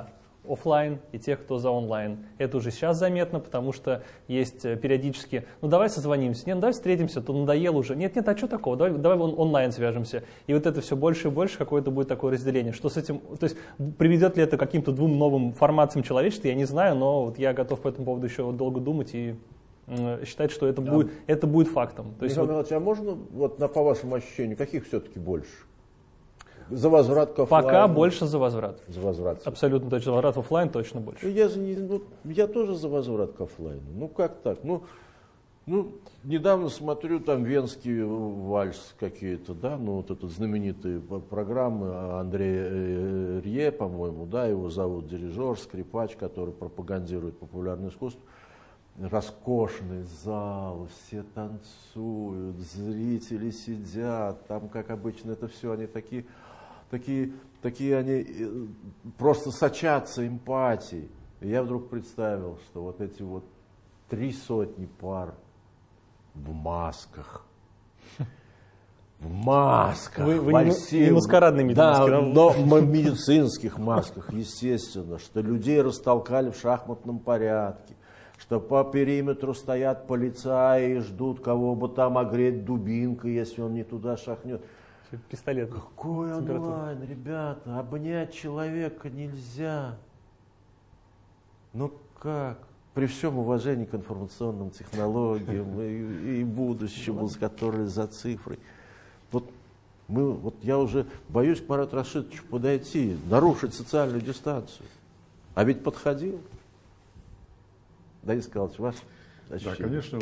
офлайн и тех, кто за онлайн. Это уже сейчас заметно, потому что есть периодически, ну давай созвонимся, нет, давай встретимся, то надоело уже, нет, а что такого, давай онлайн свяжемся. И вот это все больше и больше какое-то будет такое разделение. Что с этим, то есть приведет ли это к каким-то двум новым формациям человечества, я не знаю, но вот я готов по этому поводу еще долго думать и считать, что это будет фактом. То есть Михаил Михайлович, а можно, вот по вашему ощущению, каких все-таки больше? За возврат к офлайну? Пока больше за возврат. За возврат. Абсолютно точно. Возврат в офлайн точно больше. Я тоже за возврат к офлайну. Ну как так? Ну, недавно смотрю там венский вальс какие-то, да, ну вот это знаменитые программы Андрея Рье, по-моему, да, его зовут, дирижер, скрипач, который пропагандирует популярное искусство. Роскошный зал, все танцуют, зрители сидят, там, как обычно, это все, они такие они просто сочатся эмпатией. И я вдруг представил, что вот эти вот 300 пар в масках. В масках. Вы не маскарадными маски. Да, но в медицинских масках, естественно, что людей растолкали в шахматном порядке. Что по периметру стоят полицаи и ждут, кого бы там огреть дубинкой, если он не туда шахнет. Пистолет. Какой онлайн, ребята, обнять человека нельзя. Ну как? При всем уважении к информационным технологиям и будущему, который за цифрой. Вот я уже боюсь к Марату Рашидовичу подойти, нарушить социальную дистанцию. А ведь подходил. Денис Николаевич, ваш ощущение? Да, конечно,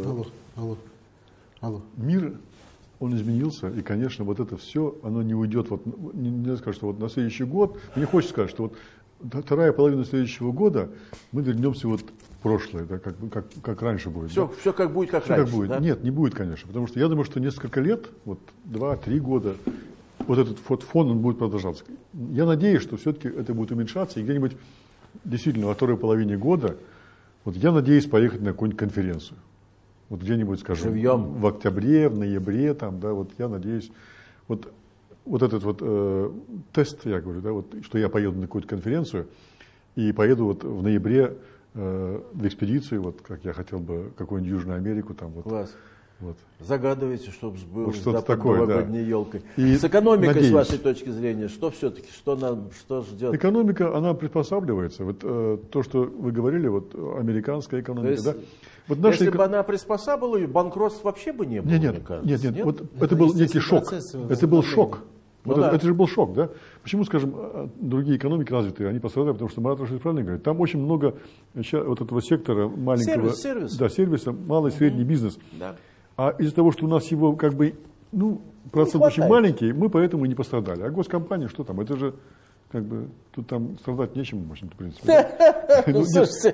Алло. Мир, он изменился, и, конечно, вот это все, оно не уйдет, вот, нельзя сказать, что вот на следующий год, мне хочется сказать, что вот вторая половина следующего года мы вернемся вот в прошлое, да, как раньше будет. Все как будет, как раньше, как будет. Да? Нет, не будет, конечно, потому что я думаю, что несколько лет, вот 2-3 года, вот этот вот фон, он будет продолжаться. Я надеюсь, что все-таки это будет уменьшаться, и где-нибудь действительно во второй половине года, вот я надеюсь поехать на какую-нибудь конференцию. Вот где-нибудь, скажем, живьем. В октябре, в ноябре, там, да, вот я надеюсь, вот этот вот тест, я говорю, да, вот, что я поеду на какую-то конференцию и поеду вот в ноябре в экспедицию, вот как я хотел бы какую-нибудь Южную Америку, там вот. Класс. Вот. Загадывайте, чтобы сбылось, вот что-то такое, да. Под елкой. И с экономикой, надеюсь. с вашей точки зрения, что все-таки, что ждет? Экономика, она приспосабливается. Вот то, что вы говорили, вот американская экономика, есть, да? Вот если бы она приспосабливала, банкротств вообще бы не было, мне кажется. Нет. Вот это был некий шок. Это был шок. Ну, вот да. Это же был шок, да? Почему, скажем, другие экономики развитые, они пострадали, потому что Марат Рашидович правильно говорит, там очень много вот этого сектора маленького. Сервис. Да, сервиса, малый и средний бизнес. Да. А из-за того, что у нас его как бы, процент очень маленький, мы поэтому и не пострадали. А госкомпания, что там, это же как бы, тут там страдать нечем, в общем-то, в принципе. Слушайте,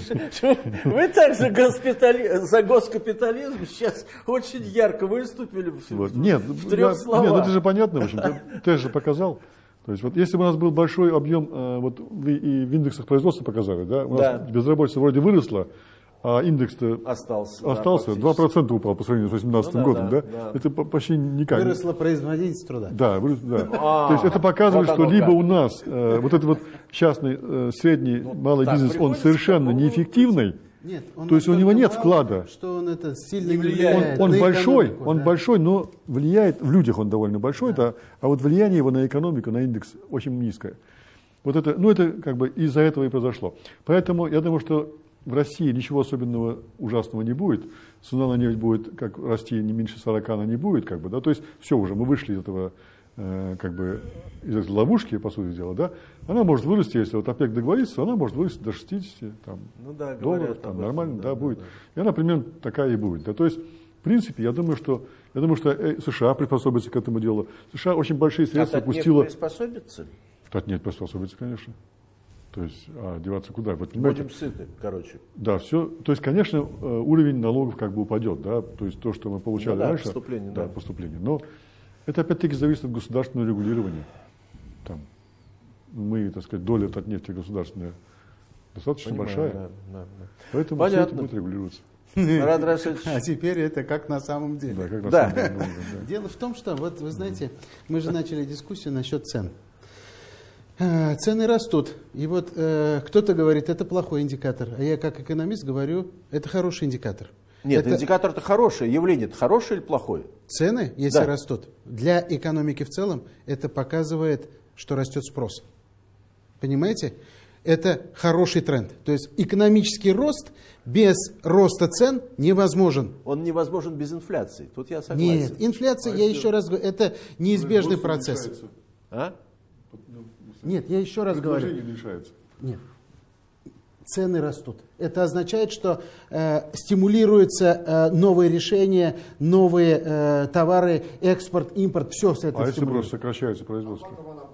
вы так за госкапитализм сейчас очень ярко выступили в трех словах. Нет, это же понятно, в общем, ты же показал. То есть вот если бы у нас был большой объем, вот вы и в индексах производства показали, да, у нас безработица вроде выросла, а индекс-то остался 2% упал по сравнению с 2018 годом, да? Это почти никак. Выросла производительность труда. Да. То есть это показывает, что либо у нас вот этот вот частный, средний, малый бизнес, он совершенно неэффективный, нет, то есть у него нет вклада. Что он это сильно не влияет. Он большой, но влияет, в людях он довольно большой, да, а вот влияние его на экономику, на индекс очень низкое. Вот это, это как бы из-за этого и произошло. Поэтому я думаю, что в России ничего особенного ужасного не будет. Цена на нефть будет как расти не меньше 40, она не будет, как бы, да. То есть все уже, мы вышли из этого, как бы, из этой ловушки, по сути дела, да. Она может вырасти, если вот ОПЕК договорится, она может вырасти до 60 там, долларов, там, нормально, да, будет. И она примерно такая и будет. Да. То есть, в принципе, я думаю, что США приспособится к этому делу. США очень большие средства пустила. Приспособится? Татнефть приспособится, конечно. То есть, деваться куда? Вот, будем сыты, короче. Да, все. То есть, конечно, уровень налогов как бы упадет, да, то есть то, что мы получали раньше. Поступление. Но это опять-таки зависит от государственного регулирования. Там мы, так сказать, доля Татнефти государственная достаточно большая. Да. Поэтому все это будет регулироваться. А теперь это как на самом деле. Да, как на самом деле. Дело в том, что, вот вы знаете, мы же начали дискуссию насчет цен. Цены растут. И вот кто-то говорит, это плохой индикатор. А я как экономист говорю, это хороший индикатор. Нет, индикатор-то хороший. Явление-то хорошее или плохое? Цены, если растут, для экономики в целом, это показывает, что растет спрос. Понимаете? Это хороший тренд. То есть экономический рост без роста цен невозможен. Он невозможен без инфляции. Тут я согласен. Нет, инфляция, я еще раз говорю, это неизбежный процесс. Нет, я еще раз говорю. Нет. Цены растут. Это означает, что стимулируются новые решения, новые товары, экспорт, импорт, все с этого. А если просто сокращается производство?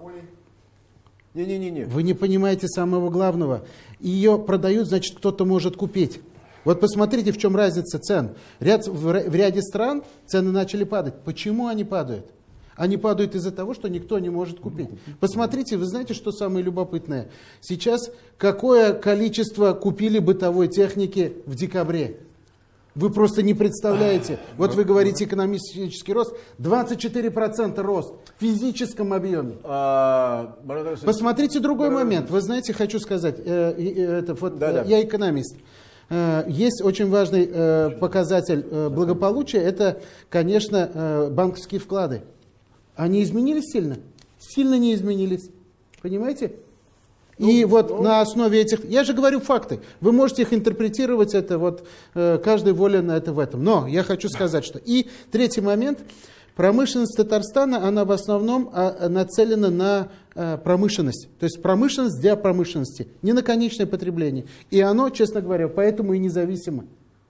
Не-не-не. Вы не понимаете самого главного. Ее продают, значит, кто-то может купить. Вот посмотрите, в чем разница цен. В ряде стран цены начали падать. Почему они падают? Они падают из-за того, что никто не может купить. Посмотрите, вы знаете, что самое любопытное? Сейчас какое количество купили бытовой техники в декабре? Вы просто не представляете. Вот вы говорите экономический рост. 24% рост в физическом объеме. Посмотрите другой момент. Вы знаете, хочу сказать, я экономист. Есть очень важный показатель благополучия. Это, конечно, банковские вклады. Они изменились сильно? Сильно не изменились. Понимаете? И на основе этих... Я же говорю факты. Вы можете их интерпретировать, это вот каждый волен на это в этом. Но я хочу сказать, что... И третий момент. Промышленность Татарстана, она в основном нацелена на промышленность. То есть промышленность для промышленности. Не на конечное потребление. И оно, честно говоря, поэтому и независимо.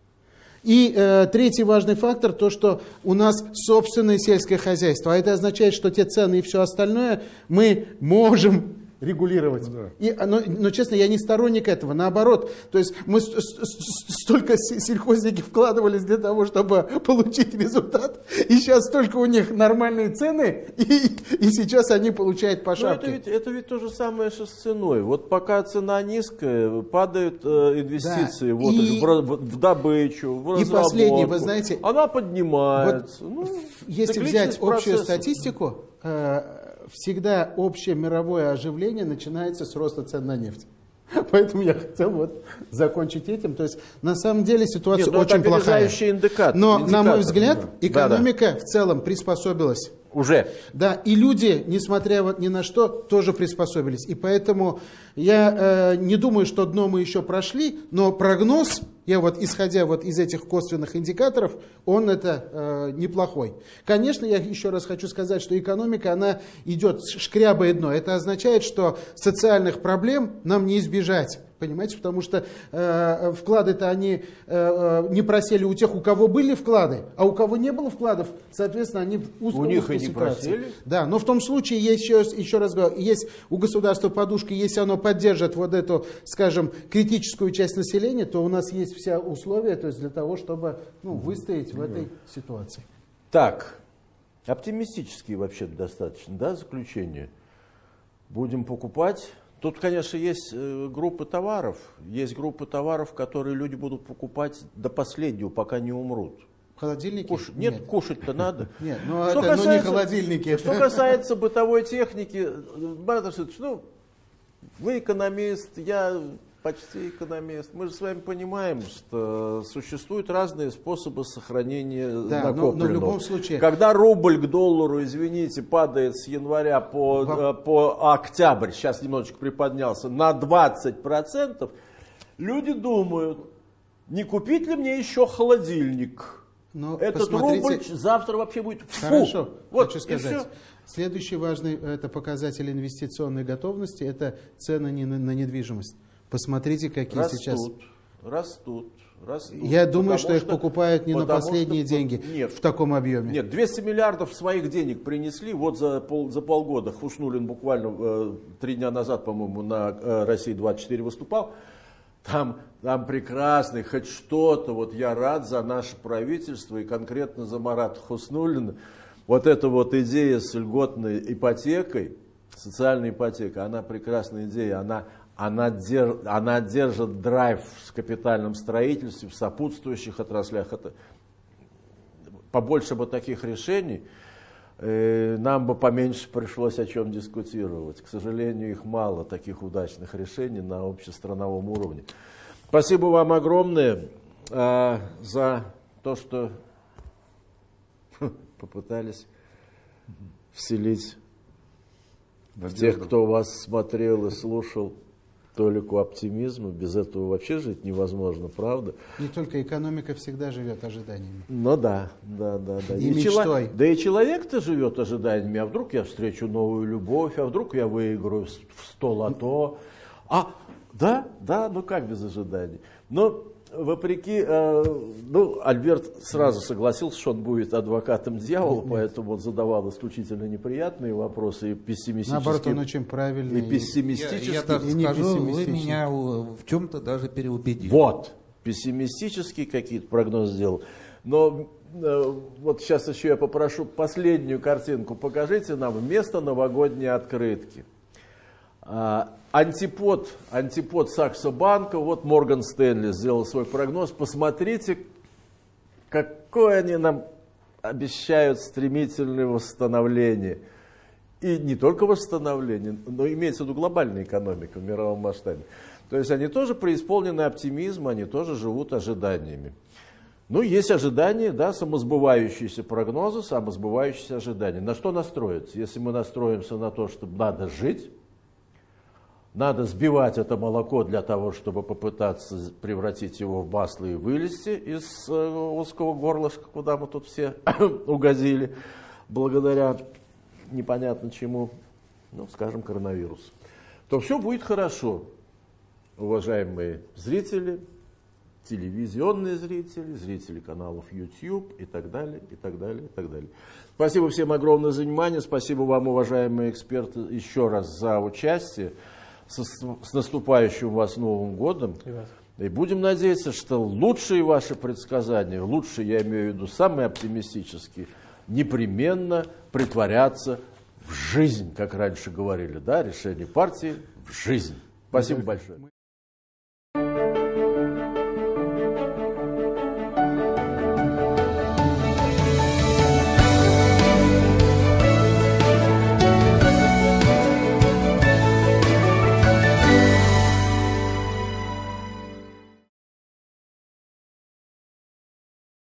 И третий важный фактор, то, что у нас собственное сельское хозяйство. А это означает, что те цены и все остальное мы можем регулировать. Да. Но, честно, я не сторонник этого, наоборот. То есть мы столько сельхозники вкладывались для того, чтобы получить результат, и сейчас только у них нормальные цены, и сейчас они получают по шапке. Это ведь то же самое, что с ценой. Вот пока цена низкая, падают инвестиции в добычу, в разработку. И последнее, вы знаете... Она поднимается. Вот, если взять общую статистику... Всегда общее мировое оживление начинается с роста цен на нефть. Поэтому я хотел закончить этим. То есть на самом деле ситуация очень плохая. Но, на мой взгляд, экономика в целом приспособилась. Уже. Да, и люди, несмотря ни на что, тоже приспособились. И поэтому я не думаю, что дно мы еще прошли, но прогноз, исходя из этих косвенных индикаторов, он неплохой. Конечно, я еще раз хочу сказать, что экономика, она идет шкрябая дно. Это означает, что социальных проблем нам не избежать. Понимаете, потому что вклады-то они не просели у тех, у кого были вклады, а у кого не было вкладов, соответственно, они в узкой ситуации. Просели? Да, но в том случае, еще раз говорю, есть у государства подушка, если оно поддержит вот эту, скажем, критическую часть населения, то у нас есть все условия, то есть для того, чтобы выстоять в этой ситуации. Так, оптимистические вообще-то достаточно, да, заключение? Будем покупать. Тут, конечно, есть группы товаров, которые люди будут покупать до последнего, пока не умрут. Холодильники? Нет, кушать-то надо. Нет, не холодильники. Что касается бытовой техники, Марат Рашидович, вы экономист, я почти экономист. Мы же с вами понимаем, что существуют разные способы сохранения накопленного. Но в любом случае... Когда рубль к доллару, извините, падает с января по октябрь, сейчас немножечко приподнялся, на 20%, люди думают, не купить ли мне еще холодильник? Но этот рубль завтра вообще будет Хорошо, хочу сказать. Следующий важный показатель инвестиционной готовности – это цены на недвижимость. Посмотрите, какие сейчас... Растут. Я думаю, что их покупают не на последние деньги в таком объеме. Нет, 200 миллиардов своих денег принесли. Вот за полгода Хуснуллин буквально 3 дня назад, по-моему, на России-24 выступал. Там прекрасный, хоть что-то. Я рад за наше правительство и конкретно за Марата Хуснуллина. Вот эта идея с льготной ипотекой, социальной ипотекой, она прекрасная идея. Она держит драйв в капитальном строительстве, в сопутствующих отраслях. Это побольше бы таких решений. нам бы поменьше пришлось о чем дискутировать. К сожалению, их мало, таких удачных решений на общестрановом уровне. Спасибо вам огромное за то, что попытались вселить в тех, кто вас смотрел и слушал, толику оптимизма. Без этого вообще жить невозможно, правда? Не только экономика всегда живет ожиданиями. Ну да. И мечтой. Да и человек-то живет ожиданиями. А вдруг я встречу новую любовь, а вдруг я выиграю в 100 лото. Ну как без ожиданий? Но вопреки, Альберт сразу согласился, что он будет адвокатом дьявола, поэтому он задавал исключительно неприятные вопросы и пессимистические. Наоборот, он очень правильный. И пессимистические. Я даже скажу, вы меня в чем-то даже переубедили. Вот, пессимистические какие-то прогнозы сделал. Но вот сейчас еще я попрошу последнюю картинку, покажите нам вместо новогодней открытки. Антипод Саксо Банка, вот Морган Стэнли сделал свой прогноз. Посмотрите, какое они нам обещают стремительное восстановление. И не только восстановление, но имеется в виду глобальная экономика в мировом масштабе. То есть они тоже преисполнены оптимизма, они тоже живут ожиданиями. Ну, есть ожидания, да, самосбывающиеся прогнозы, самосбывающиеся ожидания. На что настроиться? Если мы настроимся на то, что надо жить, надо сбивать это молоко для того, чтобы попытаться превратить его в масло и вылезти из узкого горлышка, куда мы тут все угодили, благодаря непонятно чему, скажем, коронавирусу, то все будет хорошо, уважаемые зрители, телевизионные зрители, зрители каналов YouTube и так далее, и так далее, и так далее. Спасибо всем огромное за внимание, спасибо вам, уважаемые эксперты, еще раз за участие. С наступающим вас Новым годом. И будем надеяться, что лучшие ваши предсказания, лучшие, я имею в виду самые оптимистические, непременно притворятся в жизнь, как раньше говорили, да, решение партии в жизнь. Спасибо большое.